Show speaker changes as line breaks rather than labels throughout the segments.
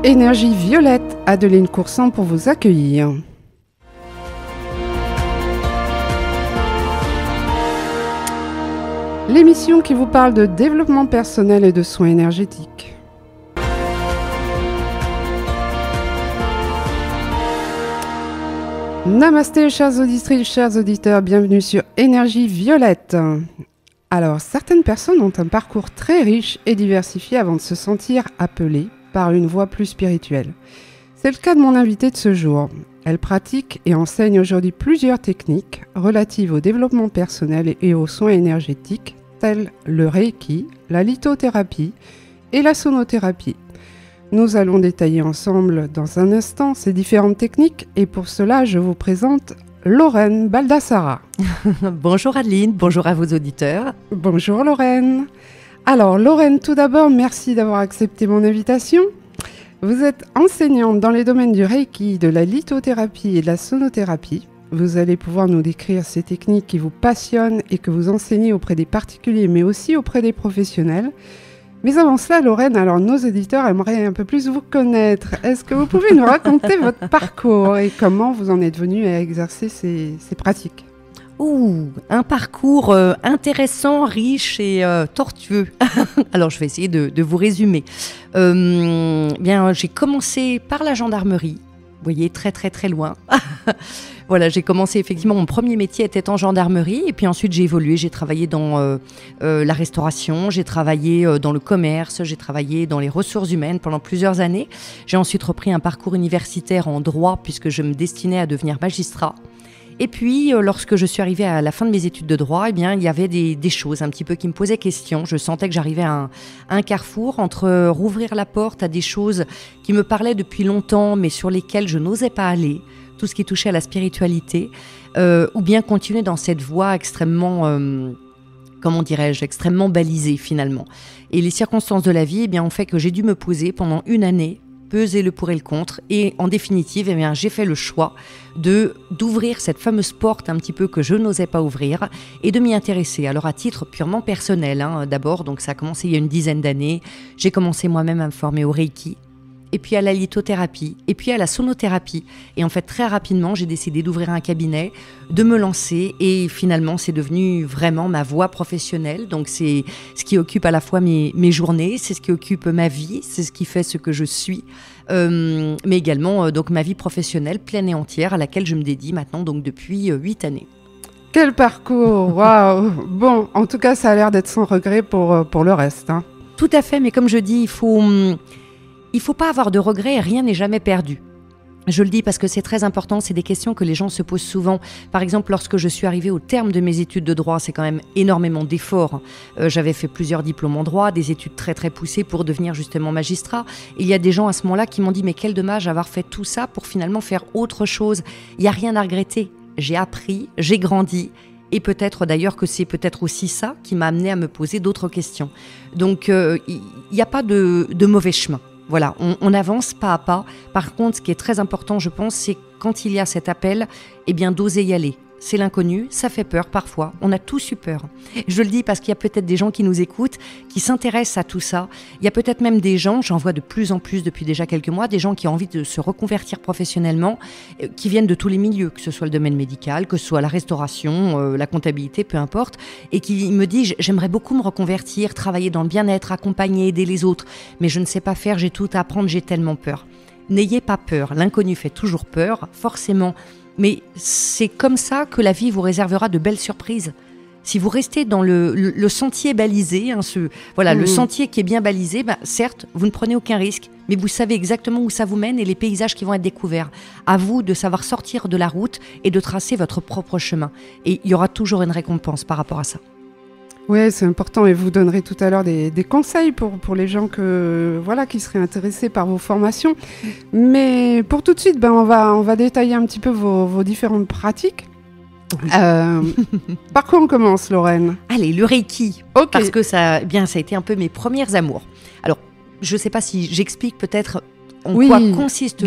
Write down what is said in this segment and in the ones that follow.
Énergie Violette, Adeline Coursan pour vous accueillir. L'émission qui vous parle de développement personnel et de soins énergétiques. Namasté, chères auditrices, chers auditeurs, bienvenue sur Énergie Violette. Alors, certaines personnes ont un parcours très riche et diversifié avant de se sentir appelées par une voie plus spirituelle. C'est le cas de mon invitée de ce jour. Elle pratique et enseigne aujourd'hui plusieurs techniques relatives au développement personnel et aux soins énergétiques, tels le Reiki, la lithothérapie et la sonothérapie. Nous allons détailler ensemble dans un instant ces différentes techniques et pour cela, je vous présente Lorraine Baldassara.
Bonjour Adeline, bonjour à vos auditeurs.
Bonjour Lorraine. Alors Lorraine, tout d'abord, merci d'avoir accepté mon invitation. Vous êtes enseignante dans les domaines du Reiki, de la lithothérapie et de la sonothérapie. Vous allez pouvoir nous décrire ces techniques qui vous passionnent et que vous enseignez auprès des particuliers, mais aussi auprès des professionnels. Mais avant cela, Lorraine, alors nos auditeurs aimeraient un peu plus vous connaître. Est-ce que vous pouvez nous raconter votre parcours et comment vous en êtes venue à exercer ces pratiques ?
Un parcours intéressant, riche et tortueux. Alors, je vais essayer de vous résumer. J'ai commencé par la gendarmerie. Vous voyez, très très très loin. Voilà, j'ai commencé effectivement, mon premier métier était en gendarmerie et puis ensuite j'ai évolué, j'ai travaillé dans la restauration, j'ai travaillé dans le commerce, j'ai travaillé dans les ressources humaines pendant plusieurs années. J'ai ensuite repris un parcours universitaire en droit puisque je me destinais à devenir magistrat. Et puis, lorsque je suis arrivée à la fin de mes études de droit, il y avait des choses un petit peu qui me posaient question. Je sentais que j'arrivais à un carrefour entre rouvrir la porte à des choses qui me parlaient depuis longtemps, mais sur lesquelles je n'osais pas aller, tout ce qui touchait à la spiritualité, ou bien continuer dans cette voie extrêmement, extrêmement balisée finalement. Et les circonstances de la vie, ont fait que j'ai dû me poser pendant une année, peser le pour et le contre, et en définitive, j'ai fait le choix d'ouvrir cette fameuse porte un petit peu que je n'osais pas ouvrir et de m'y intéresser. Alors à titre purement personnel, d'abord, donc ça a commencé il y a une dizaine d'années, j'ai commencé moi-même à me former au Reiki, et puis à la lithothérapie, et puis à la sonothérapie. Et en fait, très rapidement, j'ai décidé d'ouvrir un cabinet, de me lancer, et finalement, c'est devenu vraiment ma voie professionnelle. Donc, c'est ce qui occupe à la fois mes journées, c'est ce qui occupe ma vie, c'est ce qui fait ce que je suis, mais également donc ma vie professionnelle pleine et entière, à laquelle je me dédie maintenant donc depuis 8 années.
Quel parcours, waouh. Bon, en tout cas, ça a l'air d'être sans regret pour le reste.
Tout à fait, mais comme je dis, il faut pas avoir de regrets, rien n'est jamais perdu. Je le dis parce que c'est très important, c'est des questions que les gens se posent souvent. Par exemple, lorsque je suis arrivée au terme de mes études de droit, c'est quand même énormément d'efforts. J'avais fait plusieurs diplômes en droit, des études très très poussées pour devenir justement magistrat. Et il y a des gens à ce moment-là qui m'ont dit « mais quel dommage avoir fait tout ça pour finalement faire autre chose ». Il n'y a rien à regretter. J'ai appris, j'ai grandi. Et peut-être d'ailleurs que c'est peut-être aussi ça qui m'a amené à me poser d'autres questions. Donc il n'y a pas de mauvais chemin. Voilà, on avance pas à pas. Par contre, ce qui est très important, je pense, c'est quand il y a cet appel, d'oser y aller. C'est l'inconnu, ça fait peur parfois. On a tous eu peur. Je le dis parce qu'il y a peut-être des gens qui nous écoutent, qui s'intéressent à tout ça. Il y a peut-être même des gens, j'en vois de plus en plus depuis déjà quelques mois, des gens qui ont envie de se reconvertir professionnellement, qui viennent de tous les milieux, que ce soit le domaine médical, que ce soit la restauration, la comptabilité, peu importe, et qui me disent « j'aimerais beaucoup me reconvertir, travailler dans le bien-être, accompagner, aider les autres, mais je ne sais pas faire, j'ai tout à apprendre, j'ai tellement peur ». N'ayez pas peur, l'inconnu fait toujours peur, forcément. Mais c'est comme ça que la vie vous réservera de belles surprises. Si vous restez dans le sentier balisé, le sentier qui est bien balisé, certes, vous ne prenez aucun risque, mais vous savez exactement où ça vous mène et les paysages qui vont être découverts. À vous de savoir sortir de la route et de tracer votre propre chemin. Et il y aura toujours une récompense par rapport à ça.
Oui, c'est important et vous donnerez tout à l'heure des conseils pour les gens qui seraient intéressés par vos formations. Mais pour tout de suite, on va détailler un petit peu vos différentes pratiques. Oui. Par quoi on commence, Lorraine ?
Allez, le Reiki, okay. Parce que ça a été un peu mes premières amours. Alors, je ne sais pas si j'explique peut-être en quoi consiste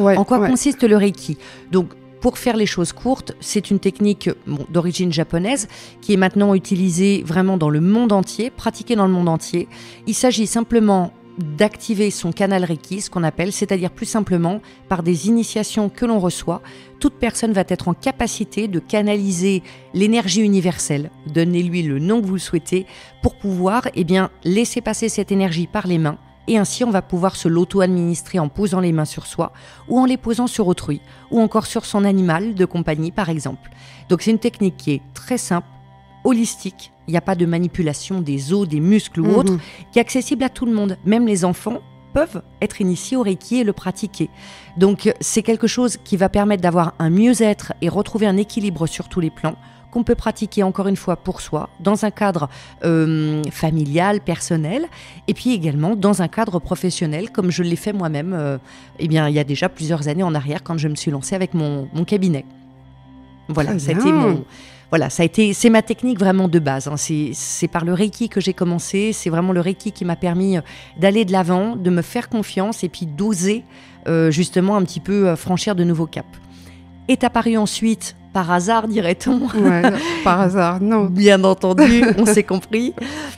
le Reiki. Donc, pour faire les choses courtes, c'est une technique d'origine japonaise qui est maintenant utilisée vraiment dans le monde entier, pratiquée dans le monde entier. Il s'agit simplement d'activer son canal Reiki, ce qu'on appelle, c'est-à-dire plus simplement par des initiations que l'on reçoit, toute personne va être en capacité de canaliser l'énergie universelle, donnez-lui le nom que vous le souhaitez, pour pouvoir laisser passer cette énergie par les mains. Et ainsi, on va pouvoir se l'auto-administrer en posant les mains sur soi ou en les posant sur autrui ou encore sur son animal de compagnie, par exemple. Donc, c'est une technique qui est très simple, holistique. Il n'y a pas de manipulation des os, des muscles ou autre, qui est accessible à tout le monde. Même les enfants peuvent être initiés au Reiki et le pratiquer. Donc, c'est quelque chose qui va permettre d'avoir un mieux-être et retrouver un équilibre sur tous les plans, qu'on peut pratiquer encore une fois pour soi, dans un cadre familial, personnel, et puis également dans un cadre professionnel, comme je l'ai fait moi-même il y a déjà plusieurs années en arrière, quand je me suis lancée avec mon cabinet. Voilà, c'est ma technique vraiment de base. Hein. C'est par le Reiki que j'ai commencé, c'est vraiment le Reiki qui m'a permis d'aller de l'avant, de me faire confiance et puis d'oser justement un petit peu franchir de nouveaux caps. Est apparu ensuite, par hasard dirait-on.
Ouais, par hasard, non.
Bien entendu, on s'est compris.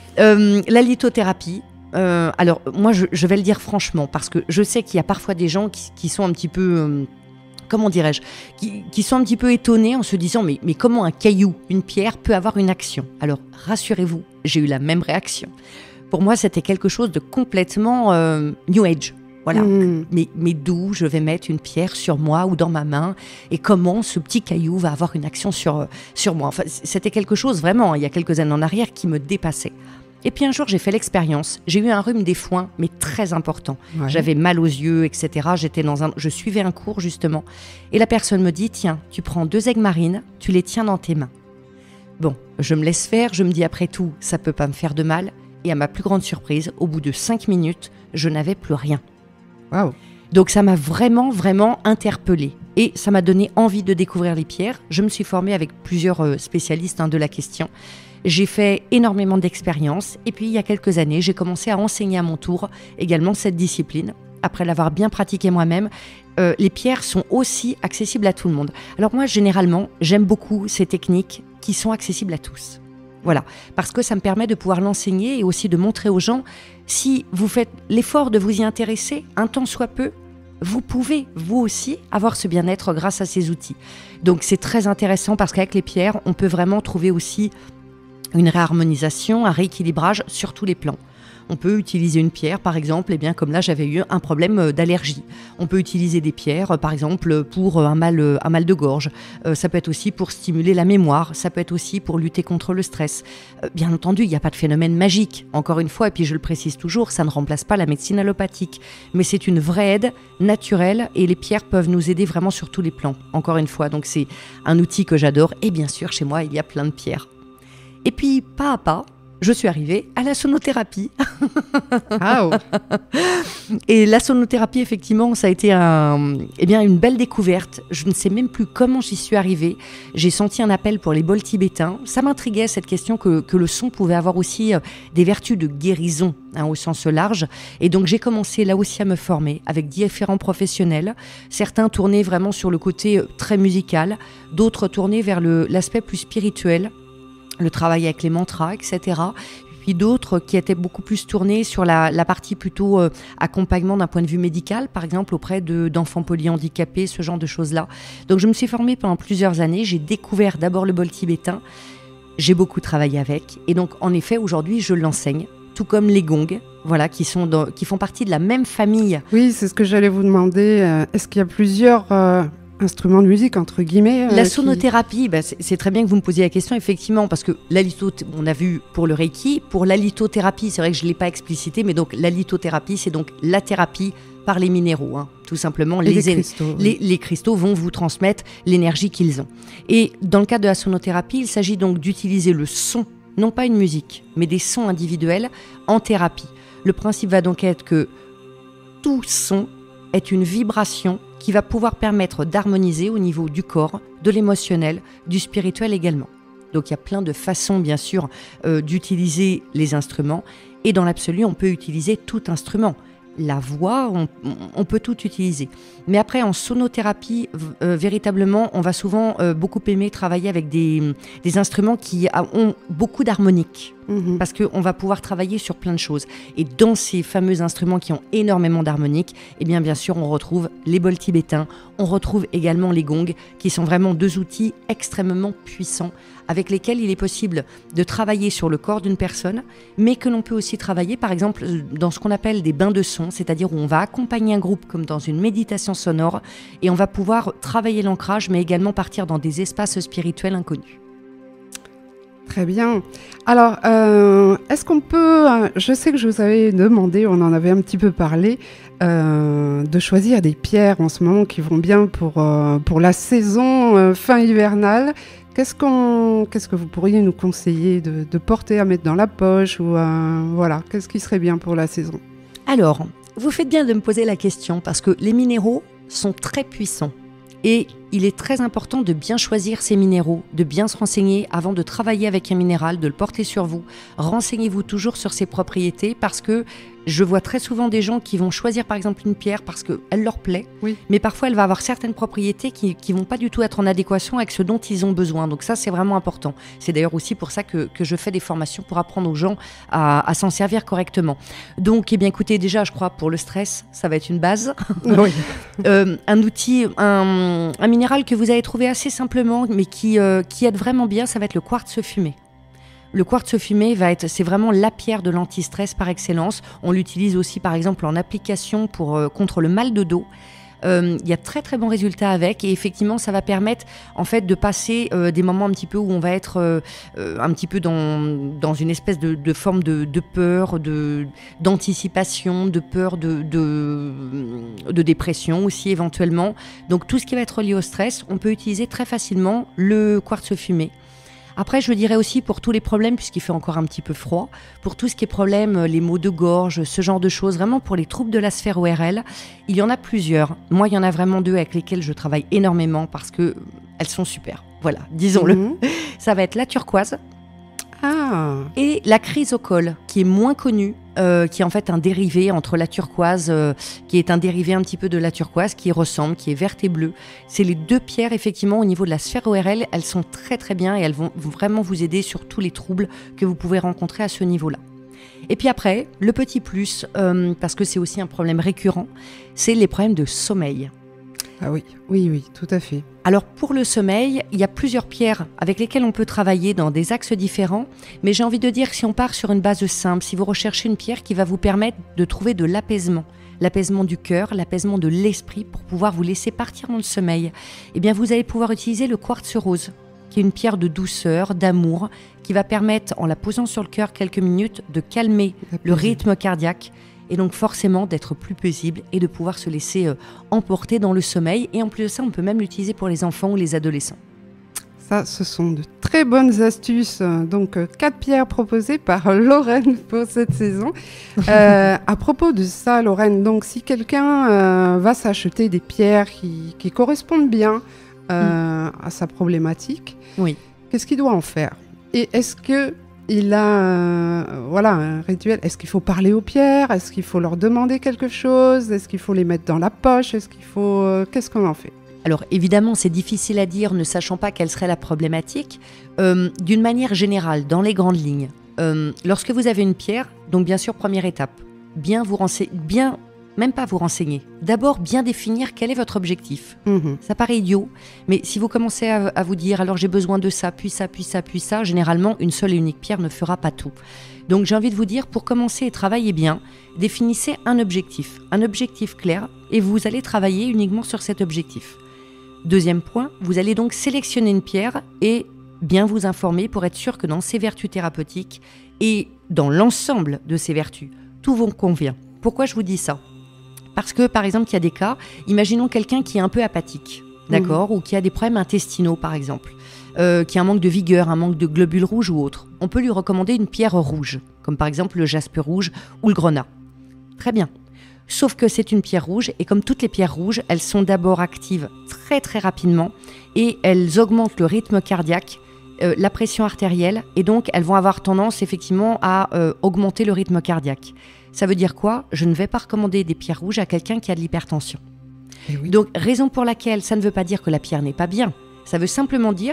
La lithothérapie. Alors, moi, je vais le dire franchement, parce que je sais qu'il y a parfois des gens qui sont un petit peu... comment dirais-je, qui sont un petit peu étonnés en se disant mais comment un caillou, une pierre peut avoir une action? Alors, rassurez-vous, j'ai eu la même réaction. Pour moi, c'était quelque chose de complètement New Age. Voilà, mais d'où je vais mettre une pierre sur moi ou dans ma main et comment ce petit caillou va avoir une action sur moi. Enfin, c'était quelque chose vraiment, il y a quelques années en arrière, qui me dépassait. Et puis un jour, j'ai fait l'expérience. J'ai eu un rhume des foins, mais très important. Ouais. J'avais mal aux yeux, etc. Je suivais un cours, justement. Et la personne me dit, tiens, tu prends 2 aigues marines, tu les tiens dans tes mains. Bon, je me laisse faire. Je me dis, après tout, ça peut pas me faire de mal. Et à ma plus grande surprise, au bout de 5 minutes, je n'avais plus rien.
Wow.
Donc ça m'a vraiment, vraiment interpellée. Et ça m'a donné envie de découvrir les pierres. Je me suis formée avec plusieurs spécialistes de la question. J'ai fait énormément d'expériences. Et puis, il y a quelques années, j'ai commencé à enseigner à mon tour également cette discipline. Après l'avoir bien pratiquée moi-même, les pierres sont aussi accessibles à tout le monde. Alors moi, généralement, j'aime beaucoup ces techniques qui sont accessibles à tous. Voilà, parce que ça me permet de pouvoir l'enseigner et aussi de montrer aux gens, si vous faites l'effort de vous y intéresser, un temps soit peu, vous pouvez, vous aussi, avoir ce bien-être grâce à ces outils. Donc c'est très intéressant parce qu'avec les pierres, on peut vraiment trouver aussi une réharmonisation, un rééquilibrage sur tous les plans. On peut utiliser une pierre, par exemple, comme là j'avais eu un problème d'allergie. On peut utiliser des pierres, par exemple, pour un mal de gorge. Ça peut être aussi pour stimuler la mémoire. Ça peut être aussi pour lutter contre le stress. Bien entendu, il n'y a pas de phénomène magique. Encore une fois, et puis je le précise toujours, ça ne remplace pas la médecine allopathique. Mais c'est une vraie aide naturelle et les pierres peuvent nous aider vraiment sur tous les plans. Encore une fois, donc c'est un outil que j'adore. Et bien sûr, chez moi, il y a plein de pierres. Et puis, pas à pas, je suis arrivée à la sonothérapie.
Ah, oh.
Et la sonothérapie, effectivement, ça a été une belle découverte. Je ne sais même plus comment j'y suis arrivée. J'ai senti un appel pour les bols tibétains. Ça m'intriguait, cette question que le son pouvait avoir aussi des vertus de guérison, au sens large. Et donc, j'ai commencé là aussi à me former avec différents professionnels. Certains tournaient vraiment sur le côté très musical, d'autres tournaient vers l'aspect plus spirituel, le travail avec les mantras, etc. Puis d'autres qui étaient beaucoup plus tournés sur la partie plutôt accompagnement d'un point de vue médical, par exemple auprès d'enfants polyhandicapés, ce genre de choses-là. Donc je me suis formée pendant plusieurs années, j'ai découvert d'abord le bol tibétain, j'ai beaucoup travaillé avec, et donc en effet aujourd'hui je l'enseigne, tout comme les gongs, voilà, qui font partie de la même famille.
Oui, c'est ce que j'allais vous demander, est-ce qu'il y a plusieurs... instrument de musique, entre guillemets.
La sonothérapie, c'est très bien que vous me posiez la question, effectivement, parce que on a vu pour le Reiki, pour la lithothérapie, c'est vrai que je ne l'ai pas explicité, mais donc la lithothérapie, c'est donc la thérapie par les minéraux, tout simplement.
Les cristaux.
Les cristaux vont vous transmettre l'énergie qu'ils ont. Et dans le cas de la sonothérapie, il s'agit donc d'utiliser le son, non pas une musique, mais des sons individuels en thérapie. Le principe va donc être que tout son est une vibration qui va pouvoir permettre d'harmoniser au niveau du corps, de l'émotionnel, du spirituel également. Donc il y a plein de façons, bien sûr, d'utiliser les instruments. Et dans l'absolu, on peut utiliser tout instrument. La voix, on peut tout utiliser. Mais après, en sonothérapie, véritablement, on va souvent beaucoup aimer travailler avec des instruments qui ont beaucoup d'harmonique. Parce qu'on va pouvoir travailler sur plein de choses. Et dans ces fameux instruments qui ont énormément d'harmoniques, eh bien sûr, on retrouve les bols tibétains, on retrouve également les gongs, qui sont vraiment 2 outils extrêmement puissants, avec lesquels il est possible de travailler sur le corps d'une personne, mais que l'on peut aussi travailler, par exemple, dans ce qu'on appelle des bains de son, c'est-à-dire où on va accompagner un groupe comme dans une méditation sonore, et on va pouvoir travailler l'ancrage, mais également partir dans des espaces spirituels inconnus.
Très bien. Alors, est-ce qu'on peut... je sais que je vous avais demandé, on en avait un petit peu parlé, de choisir des pierres en ce moment qui vont bien pour la saison fin hivernale. Qu'est-ce que vous pourriez nous conseiller de porter, à mettre dans la poche ou voilà, qu'est-ce qui serait bien pour la saison?
Alors, vous faites bien de me poser la question parce que les minéraux sont très puissants. Et il est très important de bien choisir ces minéraux, de bien se renseigner avant de travailler avec un minéral, de le porter sur vous. Renseignez-vous toujours sur ses propriétés parce que je vois très souvent des gens qui vont choisir par exemple une pierre parce qu'elle leur plaît, mais parfois elle va avoir certaines propriétés qui ne vont pas du tout être en adéquation avec ce dont ils ont besoin. Donc ça, c'est vraiment important. C'est d'ailleurs aussi pour ça que je fais des formations pour apprendre aux gens à s'en servir correctement. Donc, eh bien, écoutez, déjà, je crois pour le stress, ça va être une base.
Oui.
Un outil, un minéral que vous allez trouver assez simplement, mais qui aide vraiment bien, ça va être le quartz fumé. Le quartz fumé c'est vraiment la pierre de l'anti-stress par excellence. On l'utilise aussi par exemple en application contre le mal de dos. Il y a très très bons résultats avec et effectivement ça va permettre en fait de passer des moments un petit peu où on va être un petit peu dans une espèce de forme de peur, d'anticipation, de peur, de dépression aussi éventuellement. Donc tout ce qui va être lié au stress, on peut utiliser très facilement le quartz fumé. Après, je dirais aussi pour tous les problèmes, puisqu'il fait encore un petit peu froid, pour tout ce qui est problème, les maux de gorge, ce genre de choses, vraiment pour les troubles de la sphère ORL, il y en a plusieurs. Moi, il y en a vraiment 2 avec lesquelles je travaille énormément parce qu'elles sont super. Voilà, disons-le. Ça va être la turquoise et la chrysocole, qui est moins connue, qui est en fait un dérivé entre la turquoise, qui est un dérivé un petit peu de la turquoise, qui ressemble, qui est verte et bleue. C'est les 2 pierres, effectivement, au niveau de la sphère ORL, elles sont très très bien et elles vont vraiment vous aider sur tous les troubles que vous pouvez rencontrer à ce niveau-là. Et puis après, le petit plus, parce que c'est aussi un problème récurrent, c'est les problèmes de sommeil.
Ah oui, tout à fait.
Alors pour le sommeil, il y a plusieurs pierres avec lesquelles on peut travailler dans des axes différents, mais j'ai envie de dire que si on part sur une base simple, si vous recherchez une pierre qui va vous permettre de trouver de l'apaisement du cœur, l'apaisement de l'esprit pour pouvoir vous laisser partir dans le sommeil, eh bien vous allez pouvoir utiliser le quartz rose, qui est une pierre de douceur, d'amour, qui va permettre, en la posant sur le cœur quelques minutes, de calmer le rythme cardiaque, et donc forcément d'être plus paisible et de pouvoir se laisser emporter dans le sommeil. Et en plus de ça, on peut même l'utiliser pour les enfants ou les adolescents.
Ça, ce sont de très bonnes astuces. Donc, 4 pierres proposées par Lorraine pour cette saison. À propos de ça, Lorraine, donc si quelqu'un va s'acheter des pierres qui correspondent bien à sa problématique, qu'est-ce qu'il doit en faire? Et est-ce que il a un rituel? Est-ce qu'il faut parler aux pierres? Est-ce qu'il faut leur demander quelque chose? Est-ce qu'il faut les mettre dans la poche? Est-ce qu'il faut... qu'est-ce qu'on en fait?
Alors évidemment, c'est difficile à dire, ne sachant pas quelle serait la problématique. D'une manière générale, dans les grandes lignes, lorsque vous avez une pierre, donc bien sûr, première étape, même pas vous renseigner. D'abord, bien définir quel est votre objectif. Ça paraît idiot, mais si vous commencez à vous dire « alors j'ai besoin de ça, puis ça, puis ça, puis ça », généralement, une seule et unique pierre ne fera pas tout. Donc j'ai envie de vous dire, pour commencer et travailler bien, définissez un objectif clair, et vous allez travailler uniquement sur cet objectif. Deuxième point, vous allez donc sélectionner une pierre et bien vous informer pour être sûr que dans ses vertus thérapeutiques et dans l'ensemble de ses vertus, tout vous convient. Pourquoi je vous dis ça ? Parce que, par exemple, il y a des cas, imaginons quelqu'un qui est un peu apathique, d'accord, ou qui a des problèmes intestinaux, par exemple, qui a un manque de vigueur, un manque de globules rouges ou autre. On peut lui recommander une pierre rouge, comme par exemple le jaspe rouge ou le grenat. Très bien. Sauf que c'est une pierre rouge, et comme toutes les pierres rouges, elles sont d'abord actives très très rapidement, et elles augmentent le rythme cardiaque, la pression artérielle, et donc elles vont avoir tendance effectivement à augmenter le rythme cardiaque. Ça veut dire quoi ? Je ne vais pas recommander des pierres rouges à quelqu'un qui a de l'hypertension. Donc, raison pour laquelle ça ne veut pas dire que la pierre n'est pas bien. Ça veut simplement dire que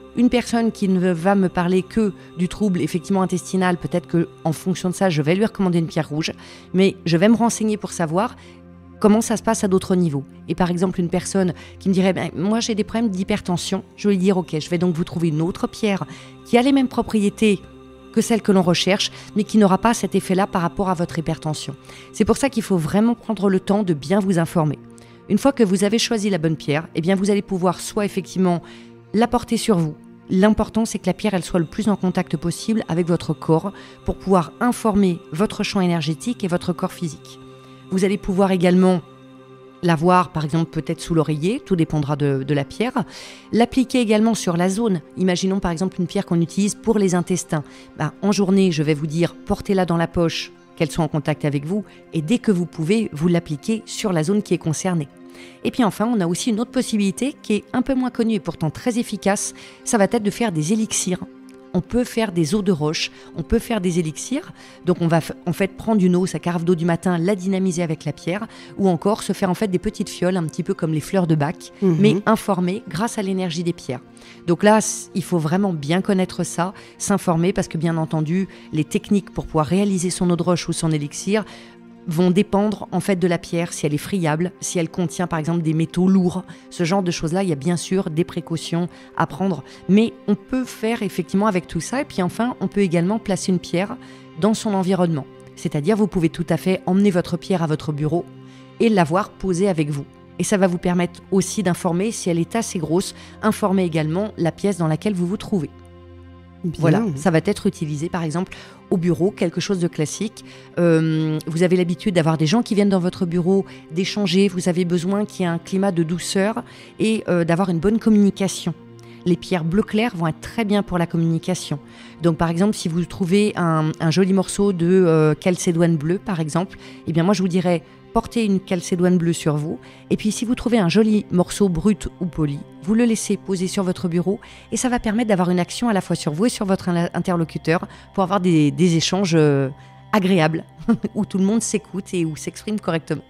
Une personne qui ne va me parler que du trouble effectivement intestinal, peut-être qu'en fonction de ça, je vais lui recommander une pierre rouge, mais je vais me renseigner pour savoir comment ça se passe à d'autres niveaux. Et par exemple, une personne qui me dirait moi j'ai des problèmes d'hypertension, je vais lui dire ok, je vais donc vous trouver une autre pierre qui a les mêmes propriétés que celle que l'on recherche, mais qui n'aura pas cet effet-là par rapport à votre hypertension. C'est pour ça qu'il faut vraiment prendre le temps de bien vous informer. Une fois que vous avez choisi la bonne pierre, eh bien vous allez pouvoir soit effectivement la porter sur vous. L'important, c'est que la pierre elle soit le plus en contact possible avec votre corps pour pouvoir informer votre champ énergétique et votre corps physique. Vous allez pouvoir également l'avoir, par exemple, peut-être sous l'oreiller, tout dépendra de la pierre. L'appliquer également sur la zone. Imaginons par exemple une pierre qu'on utilise pour les intestins. En journée, je vais vous dire, portez-la dans la poche, qu'elle soit en contact avec vous, et dès que vous pouvez, vous l'appliquez sur la zone qui est concernée. Et puis enfin, on a aussi une autre possibilité qui est un peu moins connue et pourtant très efficace, ça va être de faire des élixirs. On peut faire des eaux de roche, on peut faire des élixirs. Donc on va en fait prendre une eau, sa carafe d'eau du matin, la dynamiser avec la pierre, ou encore se faire en fait des petites fioles, un petit peu comme les fleurs de bac, mais informées grâce à l'énergie des pierres. Donc là, il faut vraiment bien connaître ça, s'informer, parce que bien entendu, les techniques pour pouvoir réaliser son eau de roche ou son élixir vont dépendre en fait de la pierre, si elle est friable, si elle contient par exemple des métaux lourds, ce genre de choses-là. Il y a bien sûr des précautions à prendre, mais on peut faire effectivement avec tout ça. Et puis enfin, on peut également placer une pierre dans son environnement. C'est-à-dire, vous pouvez tout à fait emmener votre pierre à votre bureau et l'avoir posée avec vous. Et ça va vous permettre aussi d'informer, si elle est assez grosse, informer également la pièce dans laquelle vous vous trouvez. Bien. Voilà, ça va être utilisé par exemple au bureau, quelque chose de classique. Vous avez l'habitude d'avoir des gens qui viennent dans votre bureau, d'échanger, vous avez besoin qu'il y ait un climat de douceur et d'avoir une bonne communication. Les pierres bleu clair vont être très bien pour la communication. Donc par exemple, si vous trouvez un joli morceau de calcédoine bleue par exemple, eh bien moi je vous dirais portez une calcédoine bleue sur vous, et puis si vous trouvez un joli morceau brut ou poli, vous le laissez poser sur votre bureau, et ça va permettre d'avoir une action à la fois sur vous et sur votre interlocuteur, pour avoir des échanges agréables, où tout le monde s'écoute et où s'exprime correctement.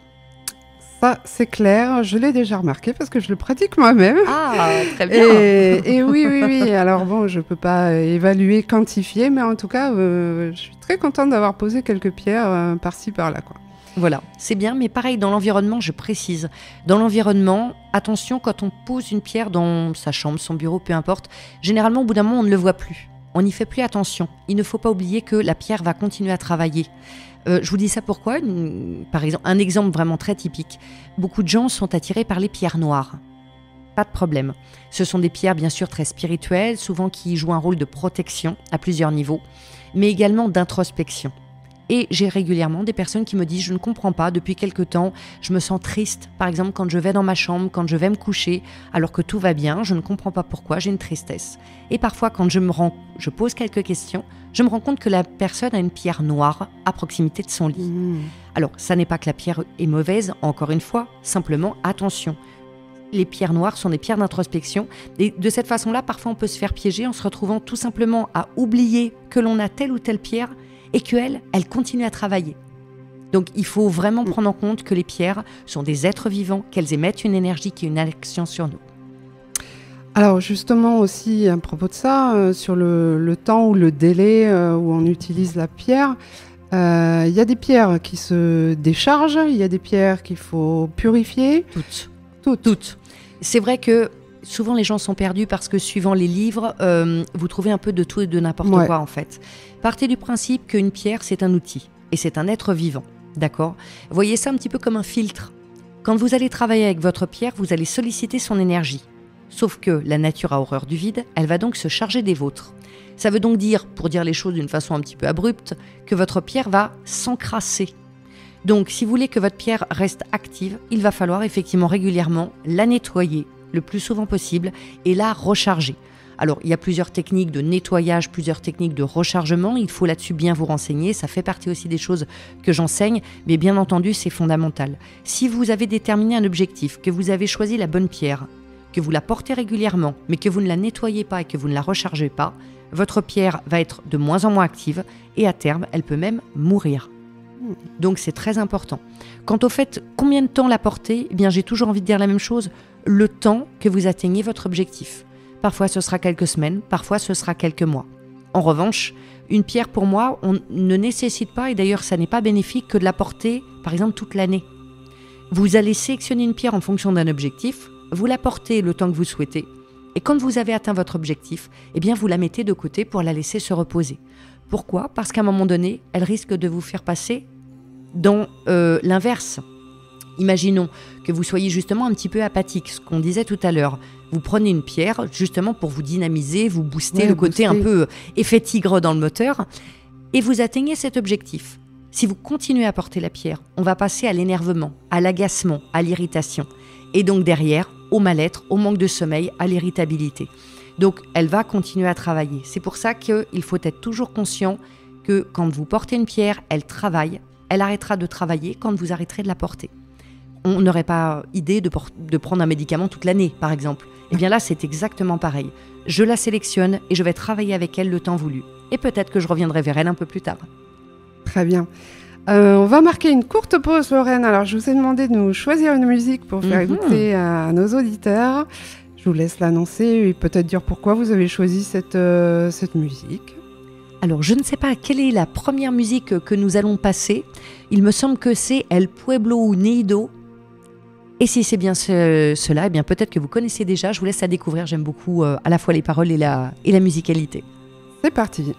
Ça, c'est clair, je l'ai déjà remarqué parce que je le pratique moi-même.
Ah, très bien.
Et oui. Alors bon, je ne peux pas évaluer, quantifier, mais en tout cas, je suis très contente d'avoir posé quelques pierres par-ci, par-là, quoi.
Voilà, c'est bien, mais pareil, dans l'environnement, je précise. Dans l'environnement, attention, quand on pose une pierre dans sa chambre, son bureau, peu importe, généralement, au bout d'un moment, on ne le voit plus. On n'y fait plus attention. Il ne faut pas oublier que la pierre va continuer à travailler. Je vous dis ça pourquoi ? Par exemple, un exemple vraiment très typique. Beaucoup de gens sont attirés par les pierres noires. Pas de problème. Ce sont des pierres, bien sûr, très spirituelles, souvent qui jouent un rôle de protection à plusieurs niveaux, mais également d'introspection. Et j'ai régulièrement des personnes qui me disent « Je ne comprends pas, depuis quelque temps, je me sens triste. Par exemple, quand je vais dans ma chambre, quand je vais me coucher, alors que tout va bien, je ne comprends pas pourquoi, j'ai une tristesse. » Et parfois, quand je pose quelques questions, je me rends compte que la personne a une pierre noire à proximité de son lit. Alors, ça n'est pas que la pierre est mauvaise, encore une fois, simplement attention. Les pierres noires sont des pierres d'introspection. Et de cette façon-là, parfois, on peut se faire piéger en se retrouvant tout simplement à oublier que l'on a telle ou telle pierre et qu'elle continue à travailler. Donc il faut vraiment prendre en compte que les pierres sont des êtres vivants, qu'elles émettent une énergie qui a une action sur nous.
Alors justement aussi à propos de ça, sur le temps ou le délai où on utilise la pierre, il y a des pierres qui se déchargent, il y a des pierres qu'il faut purifier. Toutes. C'est vrai que souvent les gens sont perdus parce que suivant les livres, vous trouvez un peu de tout et de n'importe quoi en fait. Partez du principe qu'une pierre c'est un outil et c'est un être vivant, d'accord ? Voyez ça un petit peu comme un filtre. Quand vous allez travailler avec votre pierre, vous allez solliciter son énergie. Sauf que la nature a horreur du vide, elle va donc se charger des vôtres. Ça veut donc dire, pour dire les choses d'une façon un petit peu abrupte, que votre pierre va s'encrasser. Donc si vous voulez que votre pierre reste active, il va falloir effectivement régulièrement la nettoyer le plus souvent possible et la recharger. Alors, il y a plusieurs techniques de nettoyage, plusieurs techniques de rechargement. Il faut là-dessus bien vous renseigner. Ça fait partie aussi des choses que j'enseigne, mais bien entendu, c'est fondamental. Si vous avez déterminé un objectif, que vous avez choisi la bonne pierre, que vous la portez régulièrement, mais que vous ne la nettoyez pas et que vous ne la rechargez pas, votre pierre va être de moins en moins active et à terme, elle peut même mourir. Donc, c'est très important. Quant au fait, combien de temps la porter ? Eh bien, j'ai toujours envie de dire la même chose, le temps que vous atteignez votre objectif.
Parfois, ce sera quelques semaines, parfois, ce sera quelques mois. En revanche, une pierre, pour moi, on ne nécessite pas, et d'ailleurs, ça n'est pas bénéfique, que de la porter, par exemple, toute l'année. Vous allez sélectionner une pierre en fonction d'un objectif, vous la portez le temps que vous souhaitez, et quand vous avez atteint votre objectif, eh bien, vous la mettez de côté pour la laisser se reposer. Pourquoi ? Parce qu'à un moment donné, elle risque de vous faire passer dans l'inverse. Imaginons que vous soyez justement un petit peu apathique, ce qu'on disait tout à l'heure. Vous prenez une pierre justement pour vous dynamiser, vous booster, le côté un peu effet tigre dans le moteur, et vous atteignez cet objectif. Si vous continuez à porter la pierre, on va passer à l'énervement, à l'agacement, à l'irritation, et donc derrière, au mal-être, au manque de sommeil, à l'irritabilité. Donc elle va continuer à travailler. C'est pour ça qu'il faut être toujours conscient que quand vous portez une pierre, elle travaille, elle arrêtera de travailler quand vous arrêterez de la porter. On n'aurait pas idée de prendre un médicament toute l'année, par exemple. Eh bien là, c'est exactement pareil. Je la sélectionne et je vais travailler avec elle le temps voulu. Et peut-être que je reviendrai vers elle un peu plus tard.
Très bien. On va marquer une courte pause, Lorraine. Alors, je vous ai demandé de nous choisir une musique pour faire écouter à nos auditeurs. Je vous laisse l'annoncer et peut-être dire pourquoi vous avez choisi cette musique.
Alors, je ne sais pas quelle est la première musique que nous allons passer. Il me semble que c'est El Pueblo Unido. Et si c'est bien cela, eh bien peut-être que vous connaissez déjà. Je vous laisse la découvrir. J'aime beaucoup à la fois les paroles et la musicalité.
C'est parti.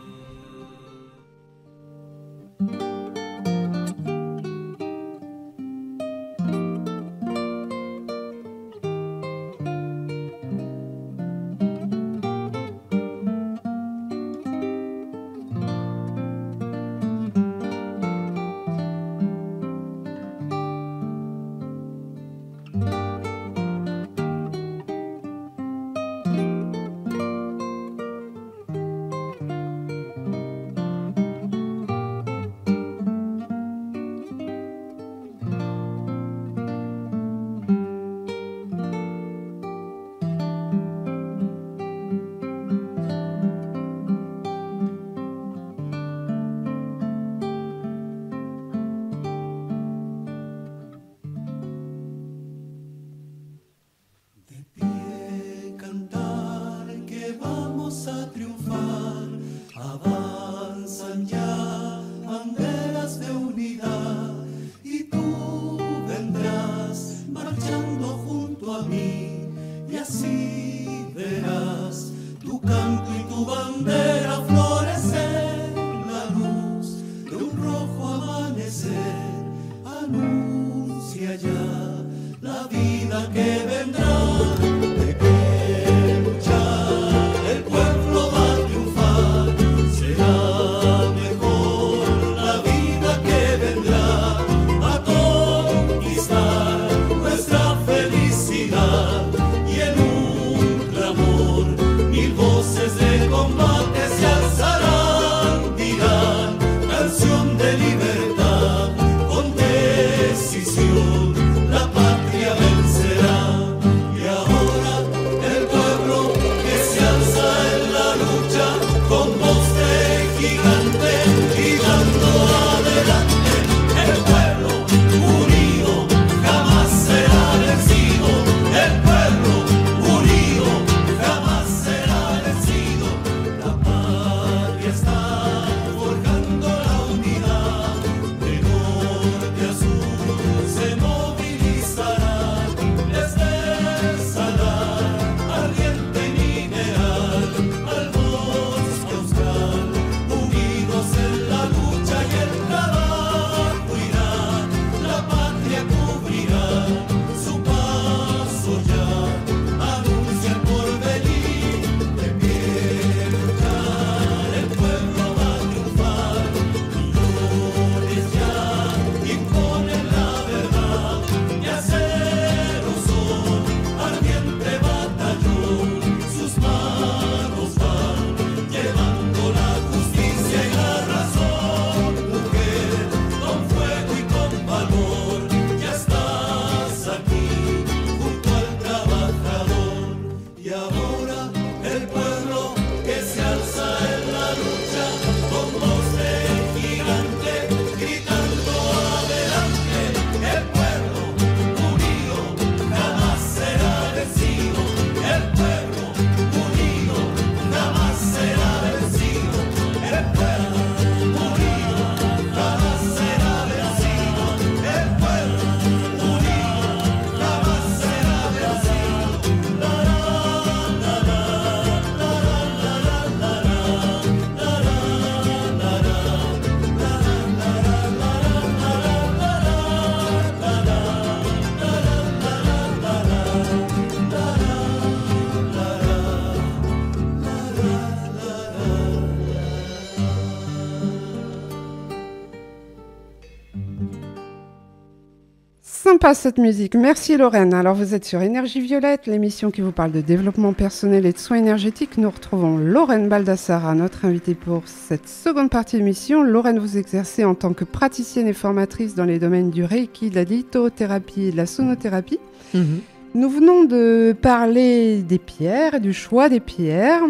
Sympa cette musique, merci Lorraine. Alors vous êtes sur Énergie Violette, l'émission qui vous parle de développement personnel et de soins énergétiques. Nous retrouvons Lorraine Baldassara, notre invitée pour cette seconde partie d'émission. Lorraine, vous exercez en tant que praticienne et formatrice dans les domaines du Reiki, de la lithothérapie et de la sonothérapie. Nous venons de parler des pierres, du choix des pierres.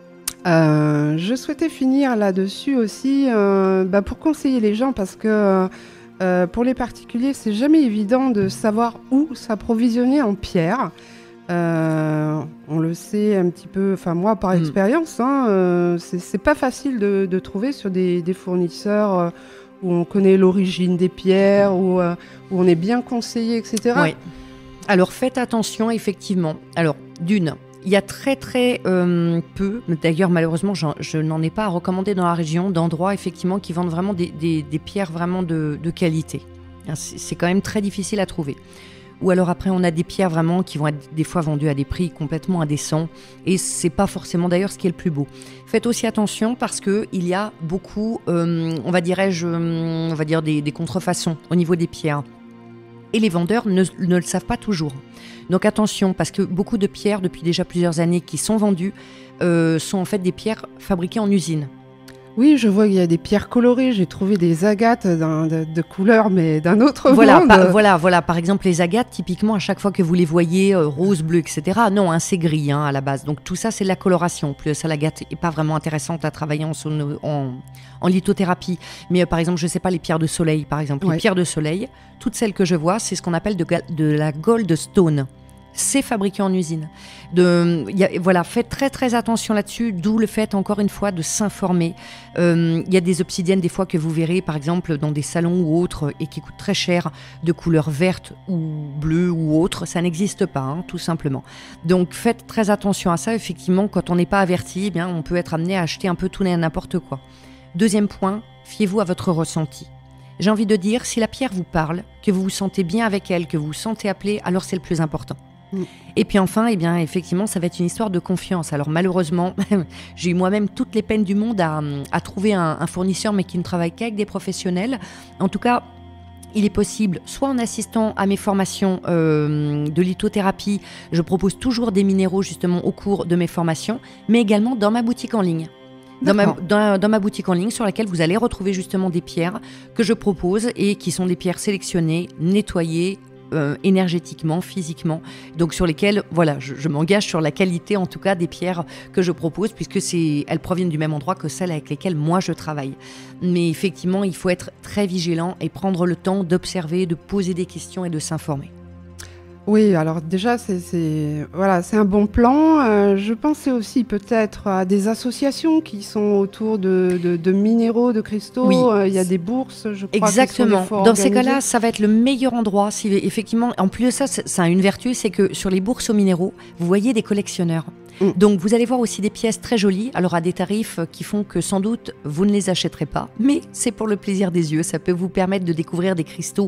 Je souhaitais finir là-dessus aussi pour conseiller les gens parce que pour les particuliers, c'est jamais évident de savoir où s'approvisionner en pierre. On le sait un petit peu, enfin moi par expérience, c'est pas facile de trouver sur des fournisseurs où on connaît l'origine des pierres, où on est bien conseillé, etc.
Oui. Alors faites attention, effectivement. Alors d'une, il y a très très peu, d'ailleurs malheureusement je n'en ai pas à recommander dans la région, d'endroits effectivement qui vendent vraiment des pierres vraiment de qualité. C'est quand même très difficile à trouver. Ou alors après on a des pierres vraiment qui vont être des fois vendues à des prix complètement indécents et c'est pas forcément d'ailleurs ce qui est le plus beau. Faites aussi attention parce que il y a beaucoup, on va dire des contrefaçons au niveau des pierres. Et les vendeurs ne le savent pas toujours. Donc attention, parce que beaucoup de pierres, depuis déjà plusieurs années, qui sont vendues, sont en fait des pierres fabriquées en usine.
Oui, je vois qu'il y a des pierres colorées. J'ai trouvé des agates de couleur, mais d'un autre
Voilà,
monde.
Voilà. Par exemple, les agates, typiquement, à chaque fois que vous les voyez, rose, bleu, etc. Non, c'est gris à la base. Donc tout ça, c'est de la coloration. Plus ça, l'agate n'est pas vraiment intéressante à travailler en lithothérapie. Mais par exemple, je ne sais pas, les pierres de soleil, par exemple.
Ouais.
Les pierres de soleil, toutes celles que je vois, c'est ce qu'on appelle de la gold stone. C'est fabriqué en usine. Faites très très attention là-dessus, d'où le fait encore une fois de s'informer. Il y a des obsidiennes des fois que vous verrez par exemple dans des salons ou autres et qui coûtent très cher, de couleur verte ou bleue ou autre, ça n'existe pas tout simplement. Donc faites très attention à ça, effectivement quand on n'est pas averti, on peut être amené à acheter un peu tout et n'importe quoi. Deuxième point, fiez-vous à votre ressenti. J'ai envie de dire, si la pierre vous parle, que vous vous sentez bien avec elle, que vous vous sentez appelé, alors c'est le plus important. Et puis enfin, effectivement, ça va être une histoire de confiance. Alors malheureusement, j'ai eu moi-même toutes les peines du monde à trouver un fournisseur, mais qui ne travaille qu'avec des professionnels. En tout cas, il est possible, soit en assistant à mes formations de lithothérapie, je propose toujours des minéraux justement au cours de mes formations, mais également dans ma boutique en ligne. Dans ma boutique en ligne sur laquelle vous allez retrouver justement des pierres que je propose et qui sont des pierres sélectionnées, nettoyées, énergétiquement, physiquement, donc sur lesquelles je m'engage sur la qualité en tout cas des pierres que je propose puisque elles proviennent du même endroit que celles avec lesquelles moi je travaille. Mais effectivement, il faut être très vigilant et prendre le temps d'observer, de poser des questions et de s'informer.
Oui, alors déjà, c'est un bon plan. Je pensais aussi peut-être à des associations qui sont autour de minéraux, de cristaux.
Oui.
Il y a des bourses, je crois.
Exactement.
Dans
Dans ces cas-là, ça va être le meilleur endroit. Si, effectivement, en plus de ça, ça a une vertu, c'est que sur les bourses aux minéraux, vous voyez des collectionneurs. Donc vous allez voir aussi des pièces très jolies, alors à des tarifs qui font que sans doute vous ne les achèterez pas, mais c'est pour le plaisir des yeux. Ça peut vous permettre de découvrir des cristaux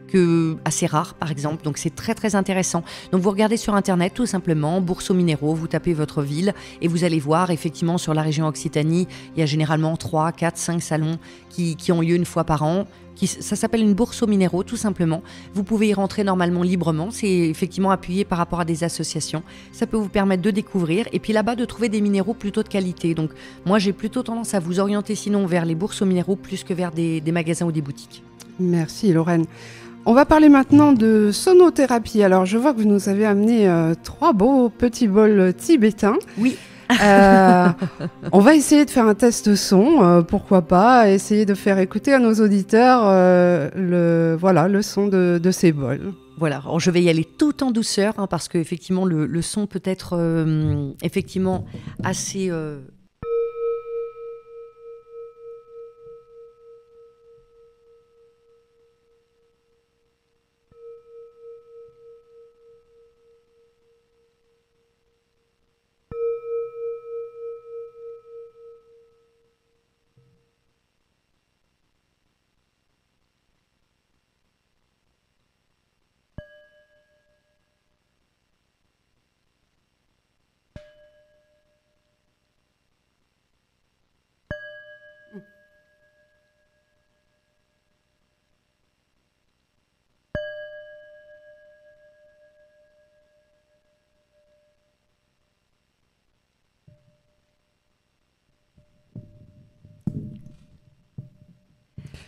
assez rares par exemple, donc c'est très très intéressant. Donc vous regardez sur internet tout simplement bourse aux minéraux, vous tapez votre ville et vous allez voir effectivement sur la région Occitanie, il y a généralement 3, 4, 5 salons qui ont lieu une fois par an. Ça s'appelle une bourse aux minéraux tout simplement. Vous pouvez y rentrer normalement librement, c'est effectivement appuyé par rapport à des associations. Ça peut vous permettre de découvrir et puis là-bas de trouver des minéraux plutôt de qualité. Donc moi j'ai plutôt tendance à vous orienter sinon vers les bourses aux minéraux plus que vers des magasins ou des boutiques. Merci
Lorraine. On va parler maintenant de sonothérapie. Alors, je vois que vous nous avez amené 3 beaux petits bols tibétains.
Oui.
On va essayer de faire un test son, pourquoi pas, essayer de faire écouter à nos auditeurs le son de ces bols.
Voilà, alors je vais y aller tout en douceur parce que effectivement le son peut être effectivement assez...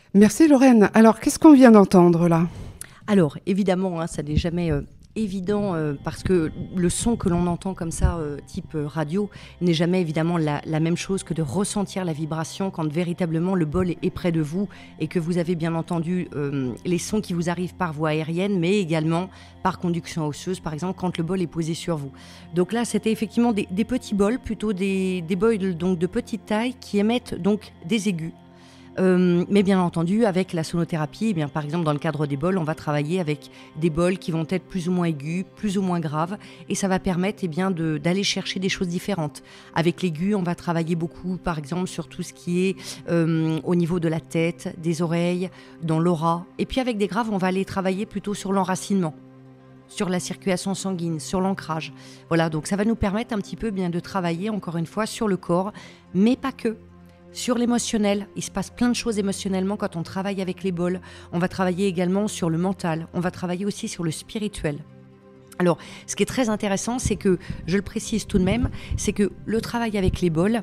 Merci Lorraine. Alors, qu'est-ce qu'on vient d'entendre là?
Alors, évidemment, ça n'est jamais évident parce que le son que l'on entend comme ça, type radio, n'est jamais évidemment la même chose que de ressentir la vibration quand véritablement le bol est près de vous et que vous avez bien entendu les sons qui vous arrivent par voie aérienne, mais également par conduction osseuse, par exemple, quand le bol est posé sur vous. Donc là, c'était effectivement des petits bols, plutôt des bols donc, de petite taille qui émettent donc des aigus. Mais bien entendu, avec la sonothérapie, eh bien, par exemple dans le cadre des bols, on va travailler avec des bols qui vont être plus ou moins aigus, plus ou moins graves, et ça va permettre bien, d'aller chercher des choses différentes. Avec l'aigu, on va travailler beaucoup, par exemple, sur tout ce qui est au niveau de la tête, des oreilles, dans l'aura. Et puis avec des graves, on va aller travailler plutôt sur l'enracinement, sur la circulation sanguine, sur l'ancrage. Voilà, donc ça va nous permettre un petit peu bien de travailler, encore une fois, sur le corps, mais pas que. Sur l'émotionnel, il se passe plein de choses émotionnellement quand on travaille avec les bols. On va travailler également sur le mental, on va travailler aussi sur le spirituel. Alors, ce qui est très intéressant, c'est que, je le précise tout de même, c'est que le travail avec les bols,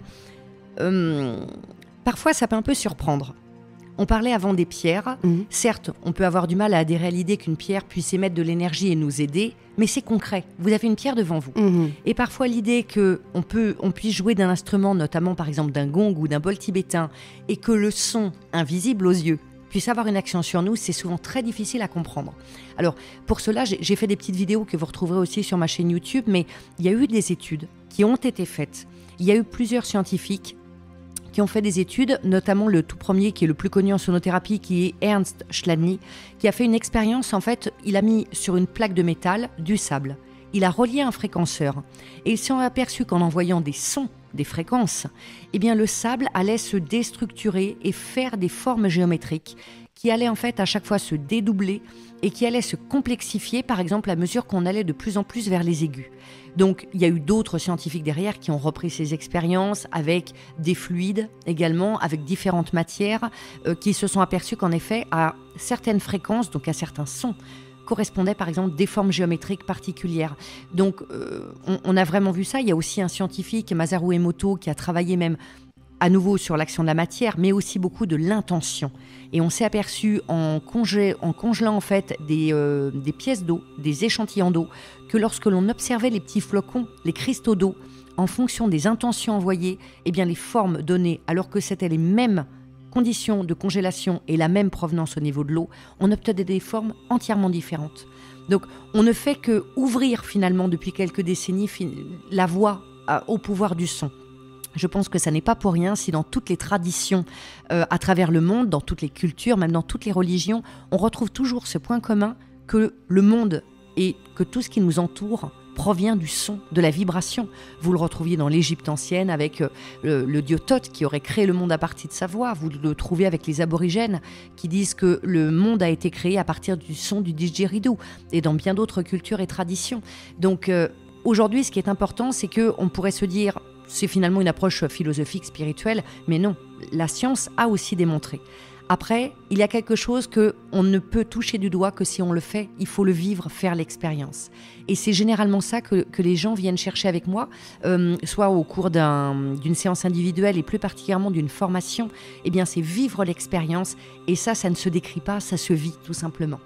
parfois ça peut un peu surprendre. On parlait avant des pierres. Certes, on peut avoir du mal à adhérer à l'idée qu'une pierre puisse émettre de l'énergie et nous aider, mais c'est concret. Vous avez une pierre devant vous. Et parfois, l'idée qu'on puisse jouer d'un instrument, notamment par exemple d'un gong ou d'un bol tibétain, et que le son, invisible aux yeux, puisse avoir une action sur nous, c'est souvent très difficile à comprendre. Alors, pour cela, j'ai fait des petites vidéos que vous retrouverez aussi sur ma chaîne YouTube, mais il y a eu des études qui ont été faites. Il y a eu plusieurs scientifiques qui ont fait des études, notamment le tout premier qui est le plus connu en sonothérapie, qui est Ernst Schladny, qui a fait une expérience. En fait, il a mis sur une plaque de métal du sable. Il a relié un fréquenceur et il s'est aperçu qu'en envoyant des sons, des fréquences, eh bien le sable allait se déstructurer et faire des formes géométriques qui allaient en fait à chaque fois se dédoubler et qui allaient se complexifier, par exemple à mesure qu'on allait de plus en plus vers les aigus. Donc il y a eu d'autres scientifiques derrière qui ont repris ces expériences avec des fluides également, avec différentes matières, qui se sont aperçus qu'en effet à certaines fréquences, donc à certains sons, correspondaient par exemple des formes géométriques particulières. Donc on a vraiment vu ça. Il y a aussi un scientifique, Masaru Emoto, qui a travaillé même à nouveau sur l'action de la matière, mais aussi beaucoup de l'intention. Et on s'est aperçu en congelant en fait des pièces d'eau, des échantillons d'eau, que lorsque l'on observait les petits flocons, les cristaux d'eau, en fonction des intentions envoyées, eh bien les formes données, alors que c'était les mêmes conditions de congélation et la même provenance au niveau de l'eau, on obtenait des formes entièrement différentes. Donc on ne fait que ouvrir finalement depuis quelques décennies la voie au pouvoir du son. Je pense que ça n'est pas pour rien si dans toutes les traditions à travers le monde, dans toutes les cultures, même dans toutes les religions, on retrouve toujours ce point commun que le monde et que tout ce qui nous entoure provient du son, de la vibration. Vous le retrouviez dans l'Égypte ancienne avec le dieu Thoth qui aurait créé le monde à partir de sa voix. Vous le trouvez avec les aborigènes qui disent que le monde a été créé à partir du son du didgeridoo et dans bien d'autres cultures et traditions. Donc aujourd'hui, ce qui est important, c'est qu'on pourrait se dire c'est finalement une approche philosophique, spirituelle, mais non, la science a aussi démontré. Après, il y a quelque chose qu'on ne peut toucher du doigt que si on le fait, il faut le vivre, faire l'expérience. Et c'est généralement ça que les gens viennent chercher avec moi, soit au cours d'une séance individuelle et plus particulièrement d'une formation, eh bien c'est vivre l'expérience et ça ne se décrit pas, ça se vit tout simplement.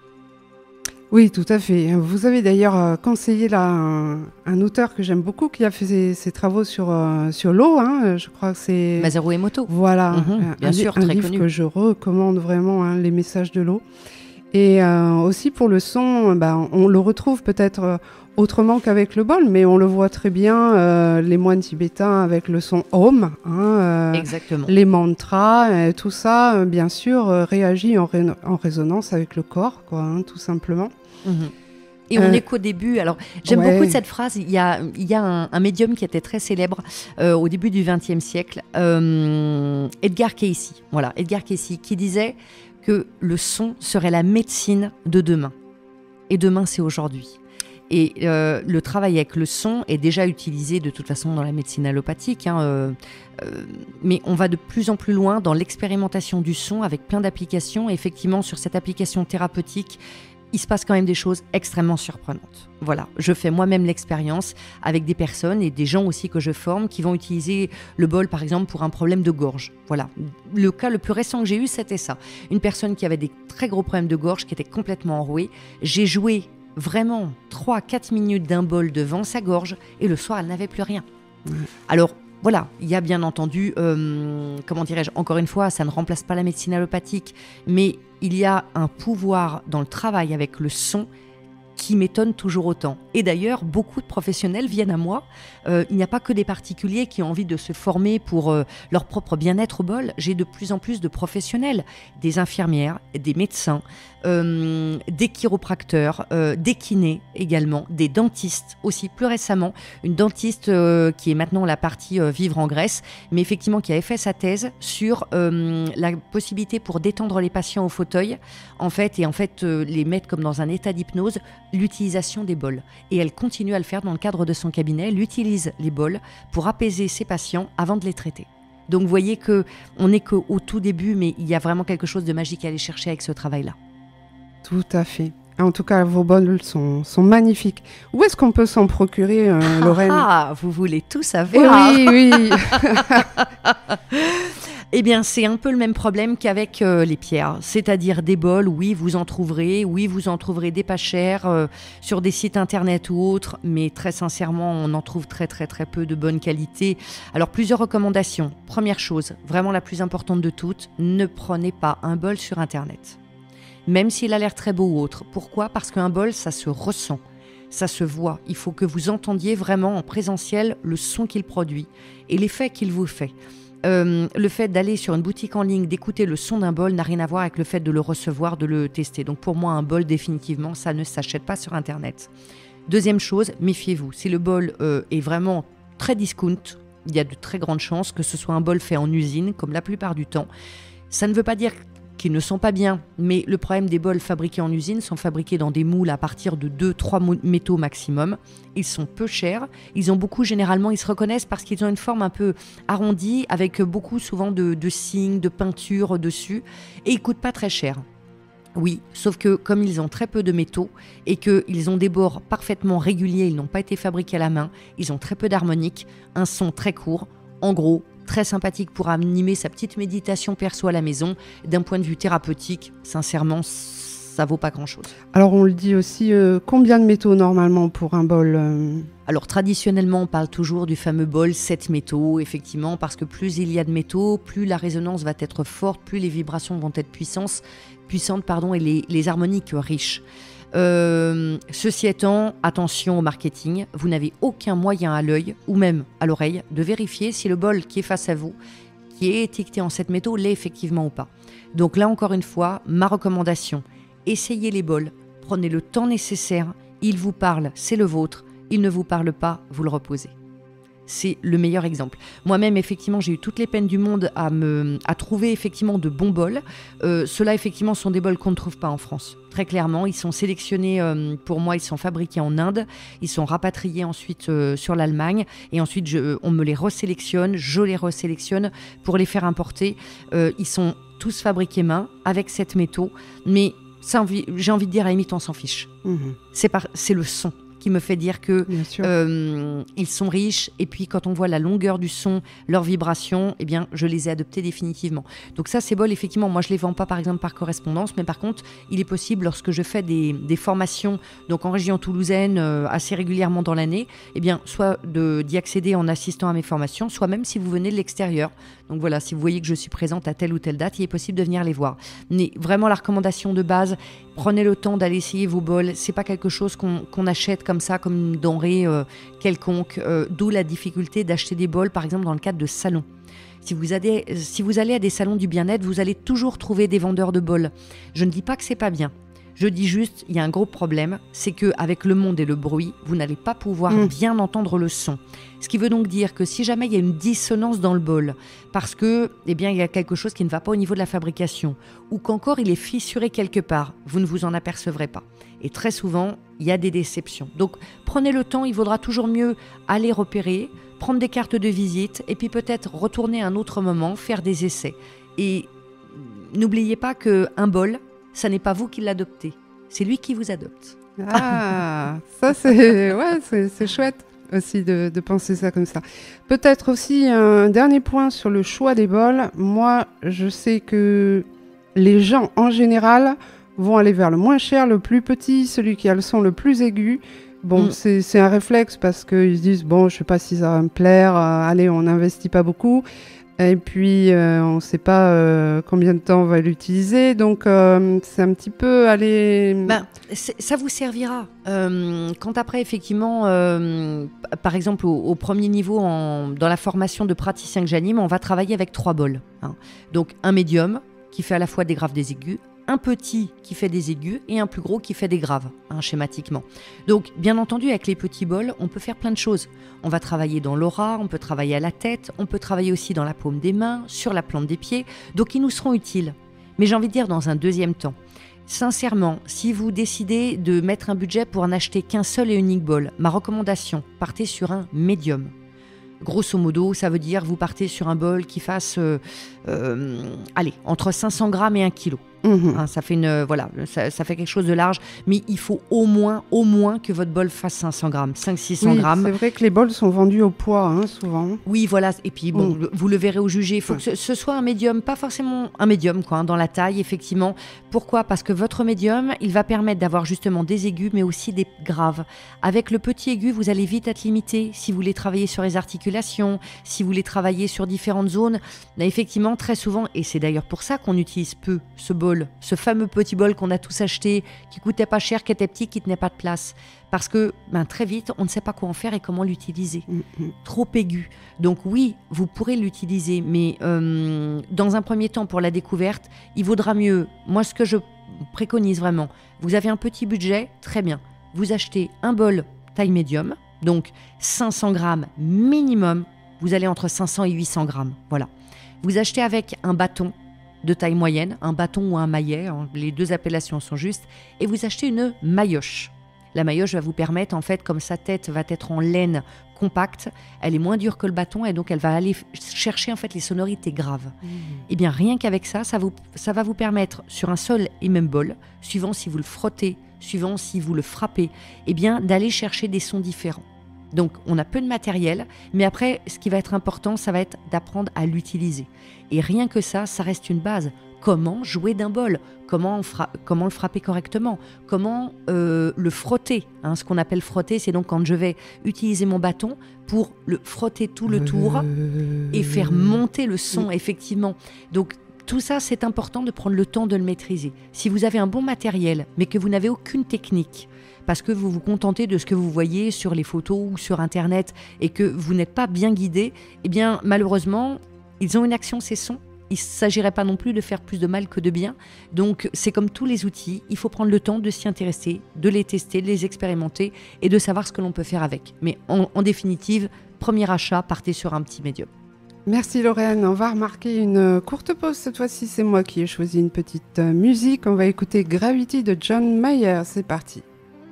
Oui, tout à fait. Vous avez d'ailleurs conseillé là un auteur que j'aime beaucoup qui a fait ses travaux sur l'eau. Je crois que c'est
Masaru Emoto.
Voilà,
bien sûr,
un
très
livre
connu.
que je recommande vraiment, les messages de l'eau. Et aussi pour le son, on le retrouve peut-être autrement qu'avec le bol, mais on le voit très bien, les moines tibétains avec le son Om.
Exactement.
Les mantras, tout ça, bien sûr, réagit en résonance avec le corps, quoi, tout simplement.
Et on est qu'au début. Alors, j'aime beaucoup cette phrase. Il y a un médium qui était très célèbre au début du XXe siècle, Edgar Cayce. Voilà, Edgar Cayce, qui disait que le son serait la médecine de demain. Et demain, c'est aujourd'hui. Et le travail avec le son est déjà utilisé de toute façon dans la médecine allopathique, mais on va de plus en plus loin dans l'expérimentation du son avec plein d'applications. Et effectivement, sur cette application thérapeutique, il se passe quand même des choses extrêmement surprenantes. Voilà, je fais moi-même l'expérience avec des personnes et des gens aussi que je forme qui vont utiliser le bol par exemple pour un problème de gorge. Voilà, le cas le plus récent que j'ai eu, c'était ça. Une personne qui avait des très gros problèmes de gorge, qui était complètement enrouée. J'ai joué vraiment 3-4 minutes d'un bol devant sa gorge et le soir, elle n'avait plus rien. Alors, voilà, il y a bien entendu, comment dirais-je, encore une fois, ça ne remplace pas la médecine allopathique, mais il y a un pouvoir dans le travail avec le son qui m'étonne toujours autant. Et d'ailleurs, beaucoup de professionnels viennent à moi. Il n'y a pas que des particuliers qui ont envie de se former pour leur propre bien-être au bol. J'ai de plus en plus de professionnels, des infirmières, des médecins, des chiropracteurs, des kinés également, des dentistes aussi. Plus récemment, une dentiste qui est maintenant la partie vivre en Grèce, mais effectivement qui avait fait sa thèse sur la possibilité pour détendre les patients au fauteuil, en fait, les mettre comme dans un état d'hypnose, l'utilisation des bols. Et elle continue à le faire dans le cadre de son cabinet. Elle utilise les bols pour apaiser ses patients avant de les traiter. Donc vous voyez qu'on n'est qu'au tout début, mais il y a vraiment quelque chose de magique à aller chercher avec ce travail-là.
Tout à fait. En tout cas, vos bols sont magnifiques. Où est-ce qu'on peut s'en procurer, Lorraine ?
Vous voulez tout savoir ?
Oui.
Eh bien, c'est un peu le même problème qu'avec les pierres. C'est-à-dire des bols, oui, vous en trouverez des pas chers sur des sites internet ou autres, mais très sincèrement, on en trouve très, très, très peu de bonne qualité. Alors, plusieurs recommandations. Première chose, vraiment la plus importante de toutes, ne prenez pas un bol sur internet. Même s'il a l'air très beau ou autre. Pourquoi ? Parce qu'un bol, ça se ressent. Ça se voit. Il faut que vous entendiez vraiment en présentiel le son qu'il produit et l'effet qu'il vous fait. Le fait d'aller sur une boutique en ligne, d'écouter le son d'un bol n'a rien à voir avec le fait de le recevoir, de le tester. Donc pour moi, un bol, définitivement, ça ne s'achète pas sur Internet. Deuxième chose, méfiez-vous. Si le bol est vraiment très discount, il y a de très grandes chances que ce soit un bol fait en usine, comme la plupart du temps. Ça ne veut pas dire qu'ils ne sont pas bien, mais le problème des bols fabriqués en usine sont fabriqués dans des moules à partir de 2-3 métaux maximum. Ils sont peu chers, ils se reconnaissent parce qu'ils ont une forme un peu arrondie avec beaucoup souvent de signes, de peintures dessus et ils coûtent pas très cher. Oui, sauf que comme ils ont très peu de métaux et qu'ils ont des bords parfaitement réguliers, ils n'ont pas été fabriqués à la main, ils ont très peu d'harmonique, un son très court, en gros, très sympathique pour animer sa petite méditation perso à la maison. D'un point de vue thérapeutique, sincèrement, ça vaut pas grand-chose.
Alors on le dit aussi, combien de métaux normalement pour un bol
Alors traditionnellement, on parle toujours du fameux bol 7 métaux, effectivement, parce que plus il y a de métaux, plus la résonance va être forte, plus les vibrations vont être puissantes, et les harmoniques riches. Ceci étant, attention au marketing, vous n'avez aucun moyen à l'œil ou même à l'oreille de vérifier si le bol qui est face à vous, qui est étiqueté en 7 métaux, l'est effectivement ou pas. Donc là encore une fois, ma recommandation, essayez les bols, prenez le temps nécessaire, il vous parle, c'est le vôtre, il ne vous parle pas, vous le reposez. C'est le meilleur exemple. Moi-même, effectivement, j'ai eu toutes les peines du monde à trouver effectivement de bons bols. Ceux-là, effectivement, sont des bols qu'on ne trouve pas en France. Très clairement, ils sont sélectionnés, pour moi, ils sont fabriqués en Inde. Ils sont rapatriés ensuite sur l'Allemagne. Et ensuite, on me les resélectionne, je les resélectionne pour les faire importer. Ils sont tous fabriqués main, avec 7 métaux. Mais j'ai envie de dire, à la limite, on s'en fiche. C'est le son qui me fait dire que ils sont riches. Et puis, quand on voit la longueur du son, leurs vibrations, eh bien, je les ai adoptés définitivement. Donc ça, ces bols, effectivement, moi, je les vends pas, par exemple, par correspondance. Mais par contre, il est possible, lorsque je fais des formations donc en région toulousaine assez régulièrement dans l'année, eh bien, soit d'y accéder en assistant à mes formations, soit même si vous venez de l'extérieur. Donc voilà, si vous voyez que je suis présente à telle ou telle date, il est possible de venir les voir. Mais vraiment, la recommandation de base, prenez le temps d'aller essayer vos bols. C'est pas quelque chose qu'on achète comme ça, comme une denrée quelconque. D'où la difficulté d'acheter des bols, par exemple, dans le cadre de salons. Si vous allez à des salons du bien-être, vous allez toujours trouver des vendeurs de bols. Je ne dis pas que c'est pas bien. Je dis juste, il y a un gros problème, c'est qu'avec le monde et le bruit, vous n'allez pas pouvoir bien entendre le son. Ce qui veut donc dire que si jamais il y a une dissonance dans le bol, parce que, eh bien, il y a quelque chose qui ne va pas au niveau de la fabrication, ou qu'encore il est fissuré quelque part, vous ne vous en apercevrez pas. Et très souvent, il y a des déceptions. Donc, prenez le temps, il vaudra toujours mieux aller repérer, prendre des cartes de visite, et puis peut-être retourner à un autre moment, faire des essais. Et n'oubliez pas qu'un bol, ça n'est pas vous qui l'adoptez, c'est lui qui vous adopte.
Ah, ça c'est chouette aussi de penser ça comme ça. Peut-être aussi un dernier point sur le choix des bols. Moi, je sais que les gens en général vont aller vers le moins cher, le plus petit, celui qui a le son le plus aigu. Bon, c'est un réflexe parce qu'ils se disent, bon, je sais pas si ça va me plaire, allez, on n'investit pas beaucoup. Et puis, on ne sait pas combien de temps on va l'utiliser. Donc, c'est un petit peu aller...
Ça vous servira. Quand après, effectivement, par exemple, au premier niveau, dans la formation de praticien que j'anime, on va travailler avec 3 bols. Hein. Donc, un médium qui fait à la fois des graves, des aigus, un petit qui fait des aigus et un plus gros qui fait des graves, hein, schématiquement. Donc, bien entendu, avec les petits bols, on peut faire plein de choses. On va travailler dans l'aura, on peut travailler à la tête, on peut travailler aussi dans la paume des mains, sur la plante des pieds. Donc, ils nous seront utiles. Mais j'ai envie de dire, dans un deuxième temps, sincèrement, si vous décidez de mettre un budget pour n'acheter qu'un seul et unique bol, ma recommandation, partez sur un médium. Grosso modo, ça veut dire vous partez sur un bol qui fasse entre 500 grammes et 1 kilo. Hein, ça fait ça fait quelque chose de large, mais il faut au moins que votre bol fasse 500 grammes, 500-600 grammes.
C'est vrai que les bols sont vendus au poids, hein, souvent.
Oui, voilà. Et puis, bon, vous le verrez au jugé. Il faut que ce soit un médium, pas forcément un médium, quoi, hein, dans la taille, effectivement. Pourquoi ? Parce que votre médium, il va permettre d'avoir justement des aigus, mais aussi des graves. Avec le petit aigu, vous allez vite être limité. Si vous voulez travailler sur les articulations, si vous voulez travailler sur différentes zones, là, effectivement, très souvent, et c'est d'ailleurs pour ça qu'on utilise peu ce bol, ce fameux petit bol qu'on a tous acheté, qui coûtait pas cher, qui était petit, qui tenait pas de place. Parce que très vite, on ne sait pas quoi en faire et comment l'utiliser. Trop aigu. Donc oui, vous pourrez l'utiliser, mais dans un premier temps, pour la découverte, il vaudra mieux, moi ce que je préconise vraiment, vous avez un petit budget, très bien. Vous achetez un bol taille médium, donc 500 grammes minimum, vous allez entre 500 et 800 grammes. Voilà. Vous achetez avec un bâton de taille moyenne, un bâton ou un maillet, hein, les deux appellations sont justes, et vous achetez une maillotche. La maillotche va vous permettre, en fait, comme sa tête va être en laine compacte, elle est moins dure que le bâton et donc elle va aller chercher en fait les sonorités graves. Et bien rien qu'avec ça, ça va vous permettre sur un seul et même bol, suivant si vous le frottez, suivant si vous le frappez, et bien d'aller chercher des sons différents. Donc, on a peu de matériel, mais après, ce qui va être important, ça va être d'apprendre à l'utiliser. Et rien que ça, ça reste une base. Comment jouer d'un bol ? Comment le frapper correctement ? Comment le frotter, hein ? Ce qu'on appelle frotter, c'est donc quand je vais utiliser mon bâton pour le frotter tout le tour et faire monter le son, effectivement. Donc, tout ça, c'est important de prendre le temps de le maîtriser. Si vous avez un bon matériel, mais que vous n'avez aucune technique, parce que vous vous contentez de ce que vous voyez sur les photos ou sur Internet et que vous n'êtes pas bien guidé, eh bien, malheureusement, ils ont une action, ces sons. Il ne s'agirait pas non plus de faire plus de mal que de bien. Donc, c'est comme tous les outils, il faut prendre le temps de s'y intéresser, de les tester, de les expérimenter et de savoir ce que l'on peut faire avec. Mais en définitive, premier achat, partez sur un petit médium.
Merci Lorraine, on va remarquer une courte pause. Cette fois-ci, c'est moi qui ai choisi une petite musique. On va écouter Gravity de John Mayer. C'est parti.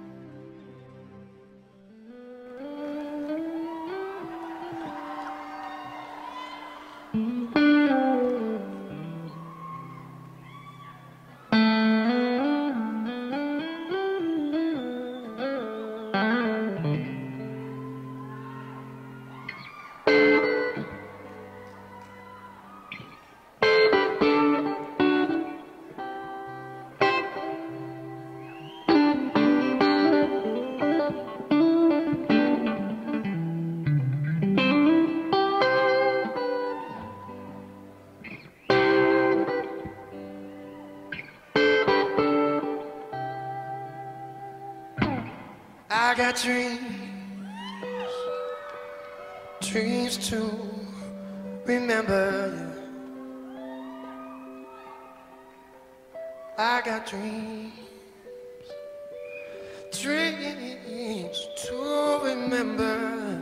I got dreams to remember you. I got dreams to remember.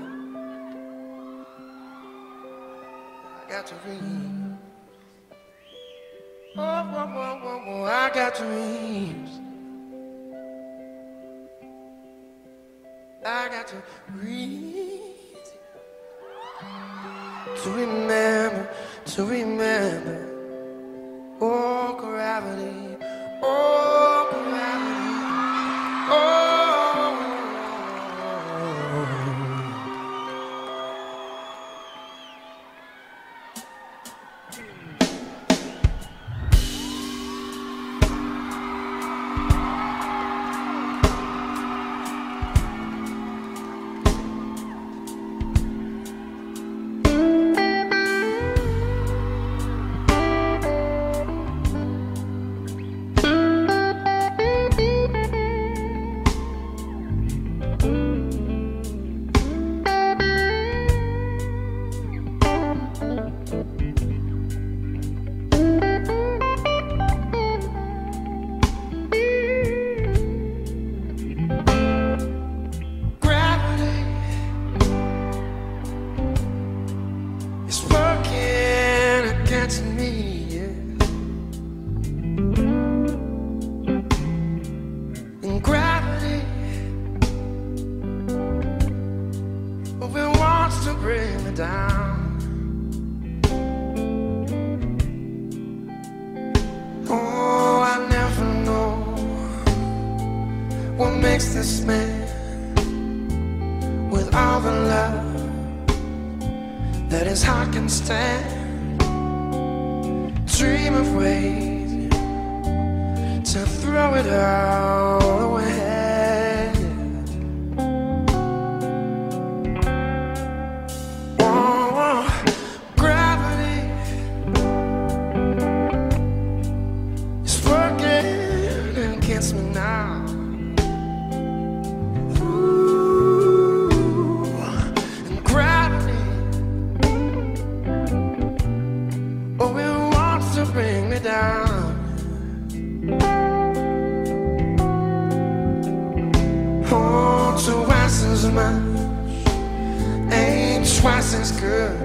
I got dreams. Oh, I got dreams. I got to breathe, to remember, oh gravity, makes this man with all the love that his heart can stand. Dream of ways to throw it all away. Oh, gravity is working against me now. Bring me down. Oh, twice as much ain't twice as good,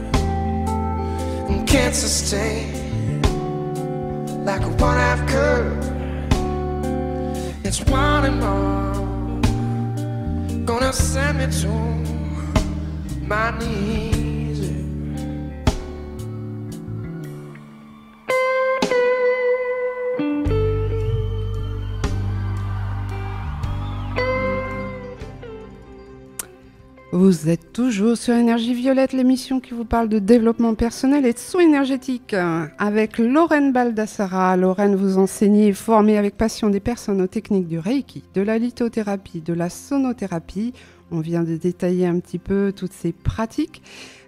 and can't sustain like a one-half could. It's wanting more, gonna send me to my knees.
Vous êtes toujours sur Énergie Violette, l'émission qui vous parle de développement personnel et de soins énergétiques. Avec Lorraine Baldassara. Lorraine, vous enseignez et formez avec passion des personnes aux techniques du Reiki, de la lithothérapie, de la sonothérapie. On vient de détailler un petit peu toutes ces pratiques.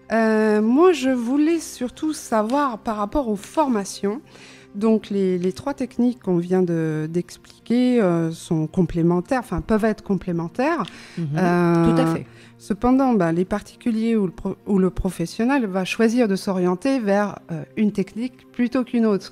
Moi, je voulais surtout savoir par rapport aux formations. Donc, les trois techniques qu'on vient d'expliquer sont complémentaires, enfin peuvent être complémentaires.
Tout à fait.
Cependant, les particuliers ou le professionnel va choisir de s'orienter vers une technique plutôt qu'une autre.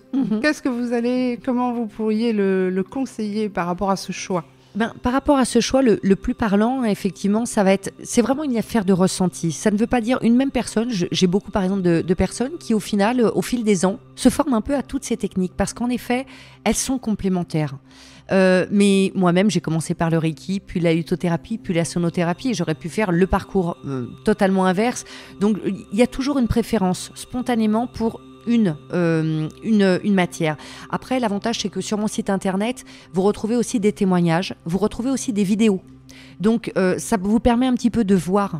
Comment vous pourriez le conseiller par rapport à ce choix ?
Par rapport à ce choix, le plus parlant, effectivement, c'est vraiment une affaire de ressenti. Ça ne veut pas dire une même personne. J'ai beaucoup, par exemple, de personnes qui, au final, au fil des ans, se forment un peu à toutes ces techniques parce qu'en effet, elles sont complémentaires. Mais moi-même, j'ai commencé par le Reiki, puis la lithothérapie, puis la sonothérapie. J'aurais pu faire le parcours totalement inverse. Donc, il y a toujours une préférence spontanément pour une matière. Après, l'avantage, c'est que sur mon site internet, vous retrouvez aussi des témoignages, vous retrouvez aussi des vidéos. Donc, ça vous permet un petit peu de voir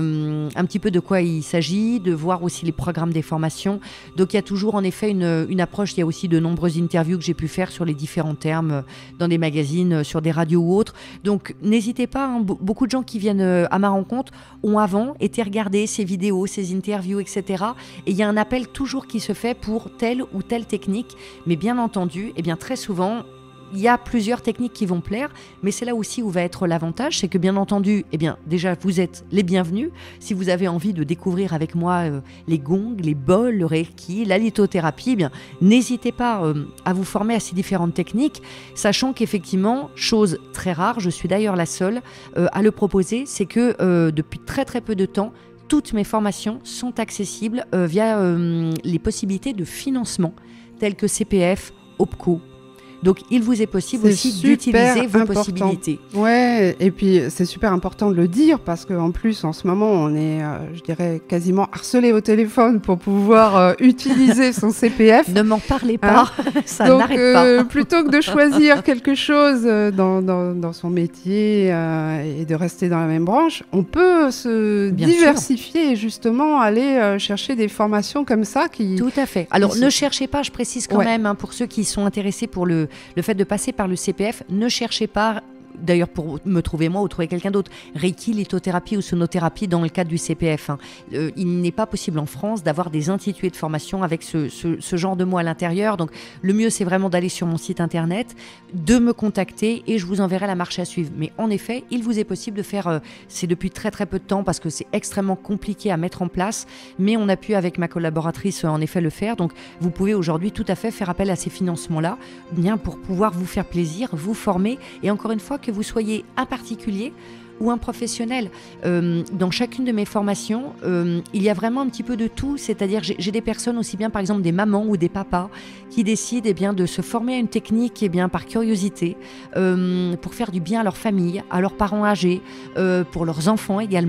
un petit peu de quoi il s'agit, de voir aussi les programmes des formations. Donc, il y a toujours en effet une approche. Il y a aussi de nombreuses interviews que j'ai pu faire sur les différents termes dans des magazines, sur des radios ou autres. Donc, n'hésitez pas. Beaucoup de gens qui viennent à ma rencontre ont avant été regarder ces vidéos, ces interviews, etc. Et il y a un appel toujours qui se fait pour telle ou telle technique. Mais bien entendu, très souvent, il y a plusieurs techniques qui vont plaire, mais c'est là aussi où va être l'avantage, c'est que bien entendu, déjà vous êtes les bienvenus. Si vous avez envie de découvrir avec moi les gongs, les bols, le Reiki, la lithothérapie, n'hésitez pas à vous former à ces différentes techniques, sachant qu'effectivement, chose très rare, je suis d'ailleurs la seule à le proposer, c'est que depuis très très peu de temps, toutes mes formations sont accessibles via les possibilités de financement telles que CPF, OPCO. Donc, il vous est possible aussi d'utiliser vos possibilités.
Ouais, et puis c'est super important de le dire parce qu'en plus, en ce moment, on est, je dirais, quasiment harcelé au téléphone pour pouvoir utiliser son CPF.
Ne m'en parlez pas, ça n'arrête pas.
Donc, plutôt que de choisir quelque chose dans son métier et de rester dans la même branche, on peut se diversifier et justement aller chercher des formations comme ça.
Tout à fait. Alors, ne cherchez pas, je précise quand même, pour ceux qui sont intéressés pour le fait de passer par le CPF, ne cherchez pas, d'ailleurs pour me trouver moi ou trouver quelqu'un d'autre, Reiki, lithothérapie ou sonothérapie dans le cadre du CPF. Il n'est pas possible en France d'avoir des intitulés de formation avec ce genre de mots à l'intérieur. Donc le mieux, c'est vraiment d'aller sur mon site internet, de me contacter et je vous enverrai la marche à suivre. Mais en effet, il vous est possible de faire, c'est depuis très très peu de temps parce que c'est extrêmement compliqué à mettre en place, mais on a pu avec ma collaboratrice en effet le faire. Donc vous pouvez aujourd'hui tout à fait faire appel à ces financements-là, bien pour pouvoir vous faire plaisir, vous former et encore une fois que vous soyez un particulier ou un professionnel. Dans chacune de mes formations, il y a vraiment un petit peu de tout, c'est-à-dire j'ai des personnes aussi bien par exemple des mamans ou des papas qui décident de se former à une technique par curiosité, pour faire du bien à leur famille, à leurs parents âgés, pour leurs enfants également.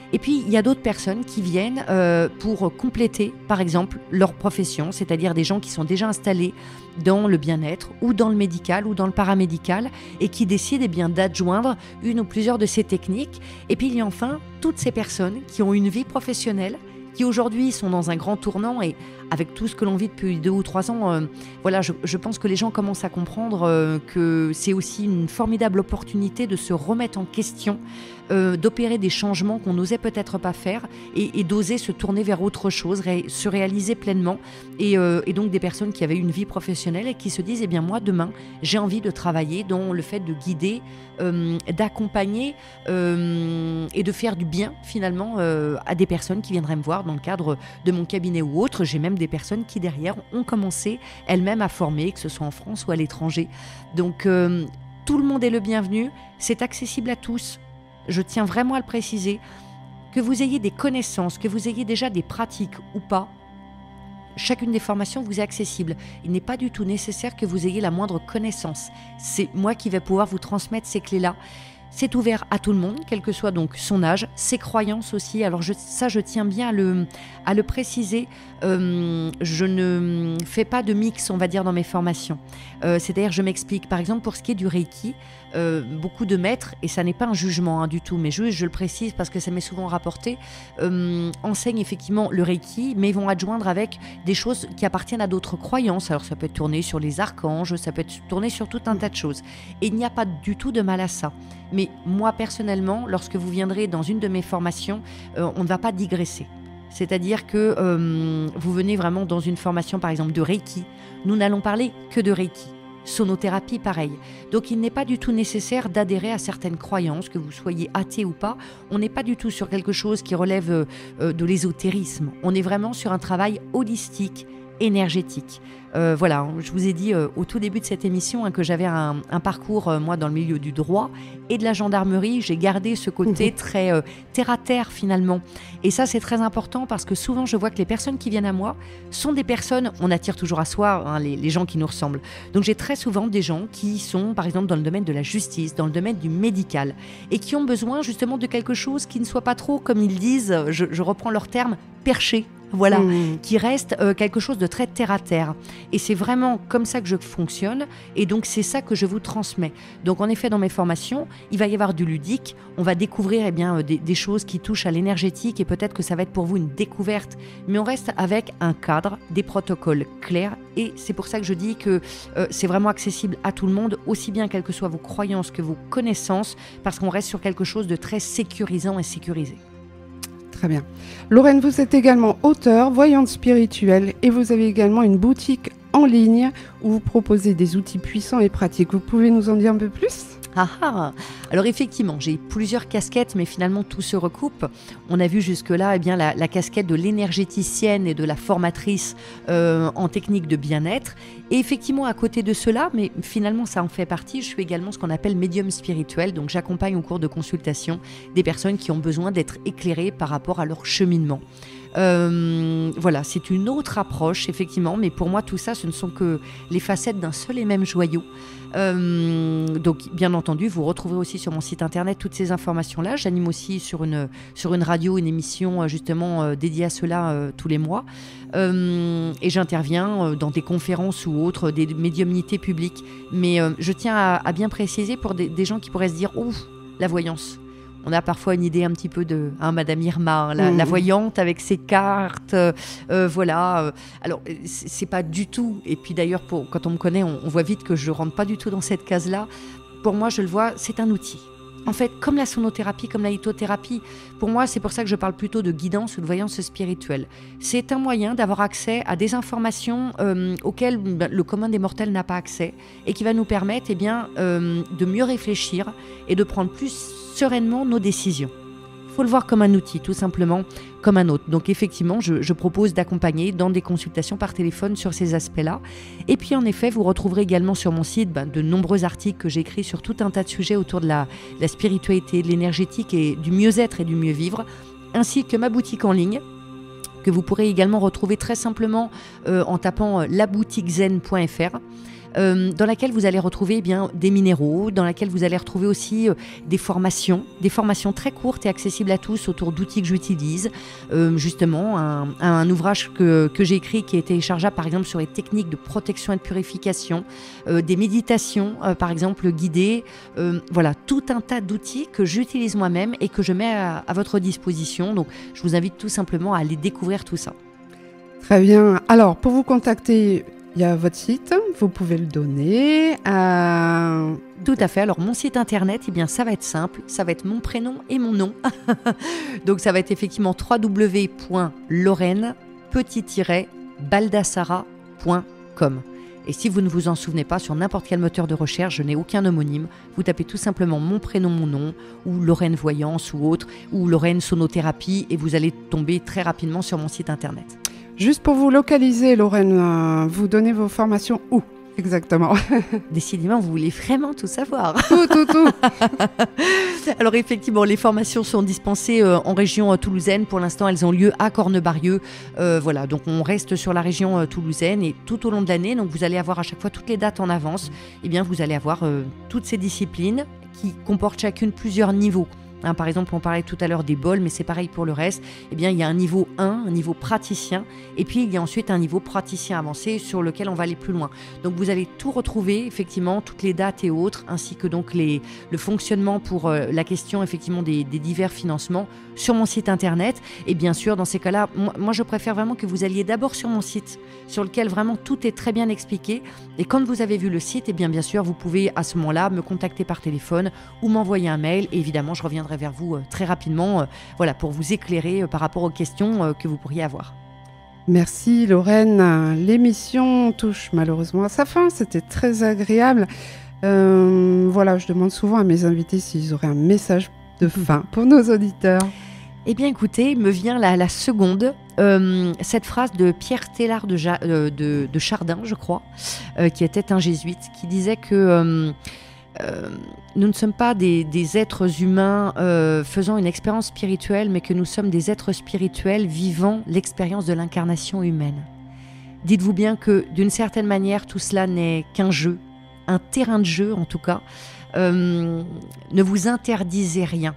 Et puis, il y a d'autres personnes qui viennent pour compléter, par exemple, leur profession, c'est-à-dire des gens qui sont déjà installés dans le bien-être ou dans le médical ou dans le paramédical et qui décident d'adjoindre une ou plusieurs de ces techniques. Et puis, il y a enfin toutes ces personnes qui ont une vie professionnelle, qui aujourd'hui sont dans un grand tournant et avec tout ce que l'on vit depuis 2 ou 3 ans, je pense que les gens commencent à comprendre que c'est aussi une formidable opportunité de se remettre en question, d'opérer des changements qu'on n'osait peut-être pas faire et d'oser se tourner vers autre chose, se réaliser pleinement. Et donc des personnes qui avaient une vie professionnelle et qui se disent, moi demain, j'ai envie de travailler dans le fait de guider, d'accompagner et de faire du bien finalement à des personnes qui viendraient me voir dans le cadre de mon cabinet ou autre. J'ai même des personnes qui derrière ont commencé elles-mêmes à former, que ce soit en France ou à l'étranger. Donc tout le monde est le bienvenu, c'est accessible à tous. Je tiens vraiment à le préciser, que vous ayez des connaissances, que vous ayez déjà des pratiques ou pas, chacune des formations vous est accessible. Il n'est pas du tout nécessaire que vous ayez la moindre connaissance. C'est moi qui vais pouvoir vous transmettre ces clés-là. C'est ouvert à tout le monde, quel que soit donc son âge, ses croyances aussi. Alors je tiens bien à le préciser. Je ne fais pas de mix, on va dire, dans mes formations. C'est-à-dire, je m'explique. Par exemple, pour ce qui est du Reiki, beaucoup de maîtres, et ça n'est pas un jugement du tout, mais je le précise parce que ça m'est souvent rapporté, enseignent effectivement le Reiki, mais vont adjoindre avec des choses qui appartiennent à d'autres croyances. Alors ça peut être tourné sur les archanges, ça peut être tourné sur tout un tas de choses. Et il n'y a pas du tout de mal à ça. Mais moi, personnellement, lorsque vous viendrez dans une de mes formations, on ne va pas digresser. C'est-à-dire que vous venez vraiment dans une formation, par exemple, de Reiki. Nous n'allons parler que de Reiki. Sonothérapie, pareil. Donc, il n'est pas du tout nécessaire d'adhérer à certaines croyances, que vous soyez athée ou pas. On n'est pas du tout sur quelque chose qui relève de l'ésotérisme. On est vraiment sur un travail holistique, énergétique. Voilà, je vous ai dit au tout début de cette émission que j'avais un parcours, moi, dans le milieu du droit et de la gendarmerie. J'ai gardé ce côté très terre-à-terre, finalement. Et ça, c'est très important parce que souvent, je vois que les personnes qui viennent à moi sont des personnes, on attire toujours à soi les gens qui nous ressemblent. Donc, j'ai très souvent des gens qui sont, par exemple, dans le domaine de la justice, dans le domaine du médical et qui ont besoin, justement, de quelque chose qui ne soit pas trop, comme ils disent, je reprends leur terme, perché. Voilà, qui reste quelque chose de très terre-à-terre. Et c'est vraiment comme ça que je fonctionne. Et donc, c'est ça que je vous transmets. Donc, en effet, dans mes formations, il va y avoir du ludique. On va découvrir des choses qui touchent à l'énergétique. Et peut-être que ça va être pour vous une découverte. Mais on reste avec un cadre, des protocoles clairs. Et c'est pour ça que je dis que c'est vraiment accessible à tout le monde, aussi bien quelles que soient vos croyances que vos connaissances, parce qu'on reste sur quelque chose de très sécurisant et sécurisé.
Très bien. Lorraine, vous êtes également auteure, voyante spirituelle et vous avez également une boutique en ligne où vous proposez des outils puissants et pratiques. Vous pouvez nous en dire un peu plus ?
Alors effectivement, j'ai plusieurs casquettes, mais finalement tout se recoupe. On a vu jusque-là la casquette de l'énergéticienne et de la formatrice en technique de bien-être. Et effectivement, à côté de cela, mais finalement ça en fait partie, je suis également ce qu'on appelle médium spirituel. Donc j'accompagne au cours de consultation des personnes qui ont besoin d'être éclairées par rapport à leur cheminement. Voilà, c'est une autre approche effectivement, mais pour moi tout ça ce ne sont que les facettes d'un seul et même joyau. Donc bien entendu vous retrouverez aussi sur mon site internet toutes ces informations là. J'anime aussi sur une radio une émission justement dédiée à cela tous les mois et j'interviens dans des conférences ou autres, des médiumnités publiques, mais je tiens à bien préciser pour des gens qui pourraient se dire ouf, la voyance. On a parfois une idée un petit peu de Madame Irma, la voyante avec ses cartes, voilà. Alors, c'est pas du tout. Et puis d'ailleurs, quand on me connaît, on voit vite que je rentre pas du tout dans cette case-là. Pour moi, je le vois, c'est un outil. En fait, comme la sonothérapie, comme la lithothérapie, pour moi, c'est pour ça que je parle plutôt de guidance ou de voyance spirituelle. C'est un moyen d'avoir accès à des informations auxquelles le commun des mortels n'a pas accès et qui va nous permettre de mieux réfléchir et de prendre plus sereinement nos décisions. Il faut le voir comme un outil, tout simplement comme un autre. Donc effectivement, je propose d'accompagner dans des consultations par téléphone sur ces aspects-là. Et puis en effet, vous retrouverez également sur mon site de nombreux articles que j'écris sur tout un tas de sujets autour de la spiritualité, de l'énergétique et du mieux-être et du mieux-vivre, ainsi que ma boutique en ligne, que vous pourrez également retrouver très simplement en tapant laboutiquezen.fr. dans laquelle vous allez retrouver eh bien, des minéraux, dans laquelle vous allez retrouver aussi des formations très courtes et accessibles à tous autour d'outils que j'utilise. Justement, un ouvrage que j'ai écrit qui est téléchargeable par exemple sur les techniques de protection et de purification, des méditations par exemple guidées, voilà, tout un tas d'outils que j'utilise moi-même et que je mets à votre disposition. Donc je vous invite tout simplement à aller découvrir tout ça.
Très bien. Alors, pour vous contacter, il y a votre site, vous pouvez le donner.
Tout à fait. Alors, mon site internet, eh bien, ça va être simple. Ça va être mon prénom et mon nom. Donc, ça va être effectivement www.lorraine-baldassara.com. Et si vous ne vous en souvenez pas, sur n'importe quel moteur de recherche, je n'ai aucun homonyme. Vous tapez tout simplement mon prénom, mon nom, ou Lorraine Voyance ou autre, ou Lorraine Sonothérapie, et vous allez tomber très rapidement sur mon site internet.
Juste pour vous localiser, Lorraine, vous donnez vos formations où exactement?
Décidément, vous voulez vraiment tout savoir.
Tout.
Alors effectivement, les formations sont dispensées en région toulousaine. Pour l'instant, elles ont lieu à Cornebarieux. Voilà, donc on reste sur la région toulousaine et tout au long de l'année, donc vous allez avoir à chaque fois toutes les dates en avance. Eh bien, vous allez avoir toutes ces disciplines qui comportent chacune plusieurs niveaux. Par exemple, on parlait tout à l'heure des bols, mais c'est pareil pour le reste. Eh bien, il y a un niveau 1, un niveau praticien, et puis il y a ensuite un niveau praticien avancé sur lequel on va aller plus loin. Donc, vous allez tout retrouver, effectivement, toutes les dates et autres, ainsi que donc le fonctionnement pour la question, effectivement, des divers financements sur mon site internet. Et bien sûr, dans ces cas-là, moi, je préfère vraiment que vous alliez d'abord sur mon site, sur lequel vraiment tout est très bien expliqué. Et quand vous avez vu le site, eh bien sûr, vous pouvez à ce moment-là me contacter par téléphone ou m'envoyer un mail. Et évidemment, je reviendrai vers vous très rapidement voilà, pour vous éclairer par rapport aux questions que vous pourriez avoir.
Merci Lorraine. L'émission touche malheureusement à sa fin. C'était très agréable. Voilà, je demande souvent à mes invités s'ils auraient un message de fin pour nos auditeurs.
Eh bien écoutez, me vient la seconde, cette phrase de Pierre Teilhard de Chardin, je crois, qui était un jésuite, qui disait que nous ne sommes pas des êtres humains faisant une expérience spirituelle, mais que nous sommes des êtres spirituels vivant l'expérience de l'incarnation humaine. Dites-vous bien que d'une certaine manière, tout cela n'est qu'un jeu, un terrain de jeu en tout cas. Ne vous interdisez rien.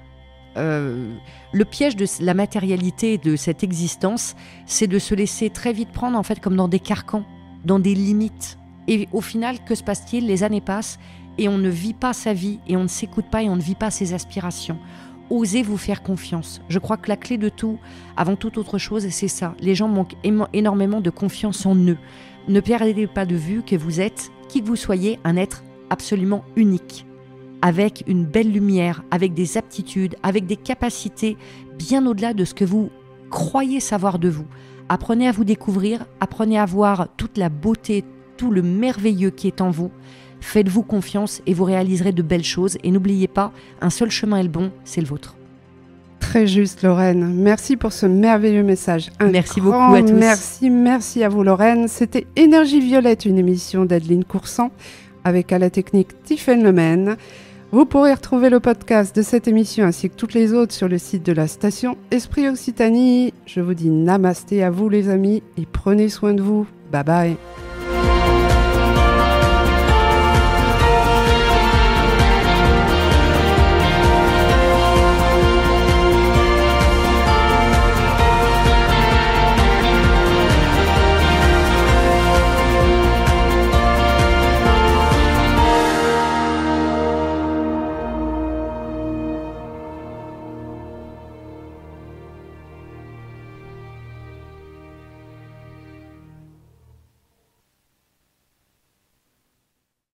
Le piège de la matérialité de cette existence, c'est de se laisser très vite prendre en fait comme dans des carcans, dans des limites. Et au final, que se passe-t-il? Les années passent et on ne vit pas sa vie et on ne s'écoute pas et on ne vit pas ses aspirations. Osez vous faire confiance. Je crois que la clé de tout, avant toute autre chose, c'est ça. Les gens manquent énormément de confiance en eux. Ne perdez pas de vue que vous êtes, qui que vous soyez, un être absolument unique, avec une belle lumière, avec des aptitudes, avec des capacités bien au-delà de ce que vous croyez savoir de vous. Apprenez à vous découvrir, apprenez à voir toute la beauté, tout le merveilleux qui est en vous. Faites-vous confiance et vous réaliserez de belles choses. Et n'oubliez pas, un seul chemin est le bon, c'est le vôtre.
Très juste Lorraine, merci pour ce merveilleux message.
Merci beaucoup à tous.
Merci à vous Lorraine. C'était Énergie Violette, une émission d'Adeline Coursan avec à la technique Tiffaine Lemaine. Vous pourrez retrouver le podcast de cette émission ainsi que toutes les autres sur le site de la station Esprit Occitanie. Je vous dis namasté à vous les amis et prenez soin de vous. Bye bye.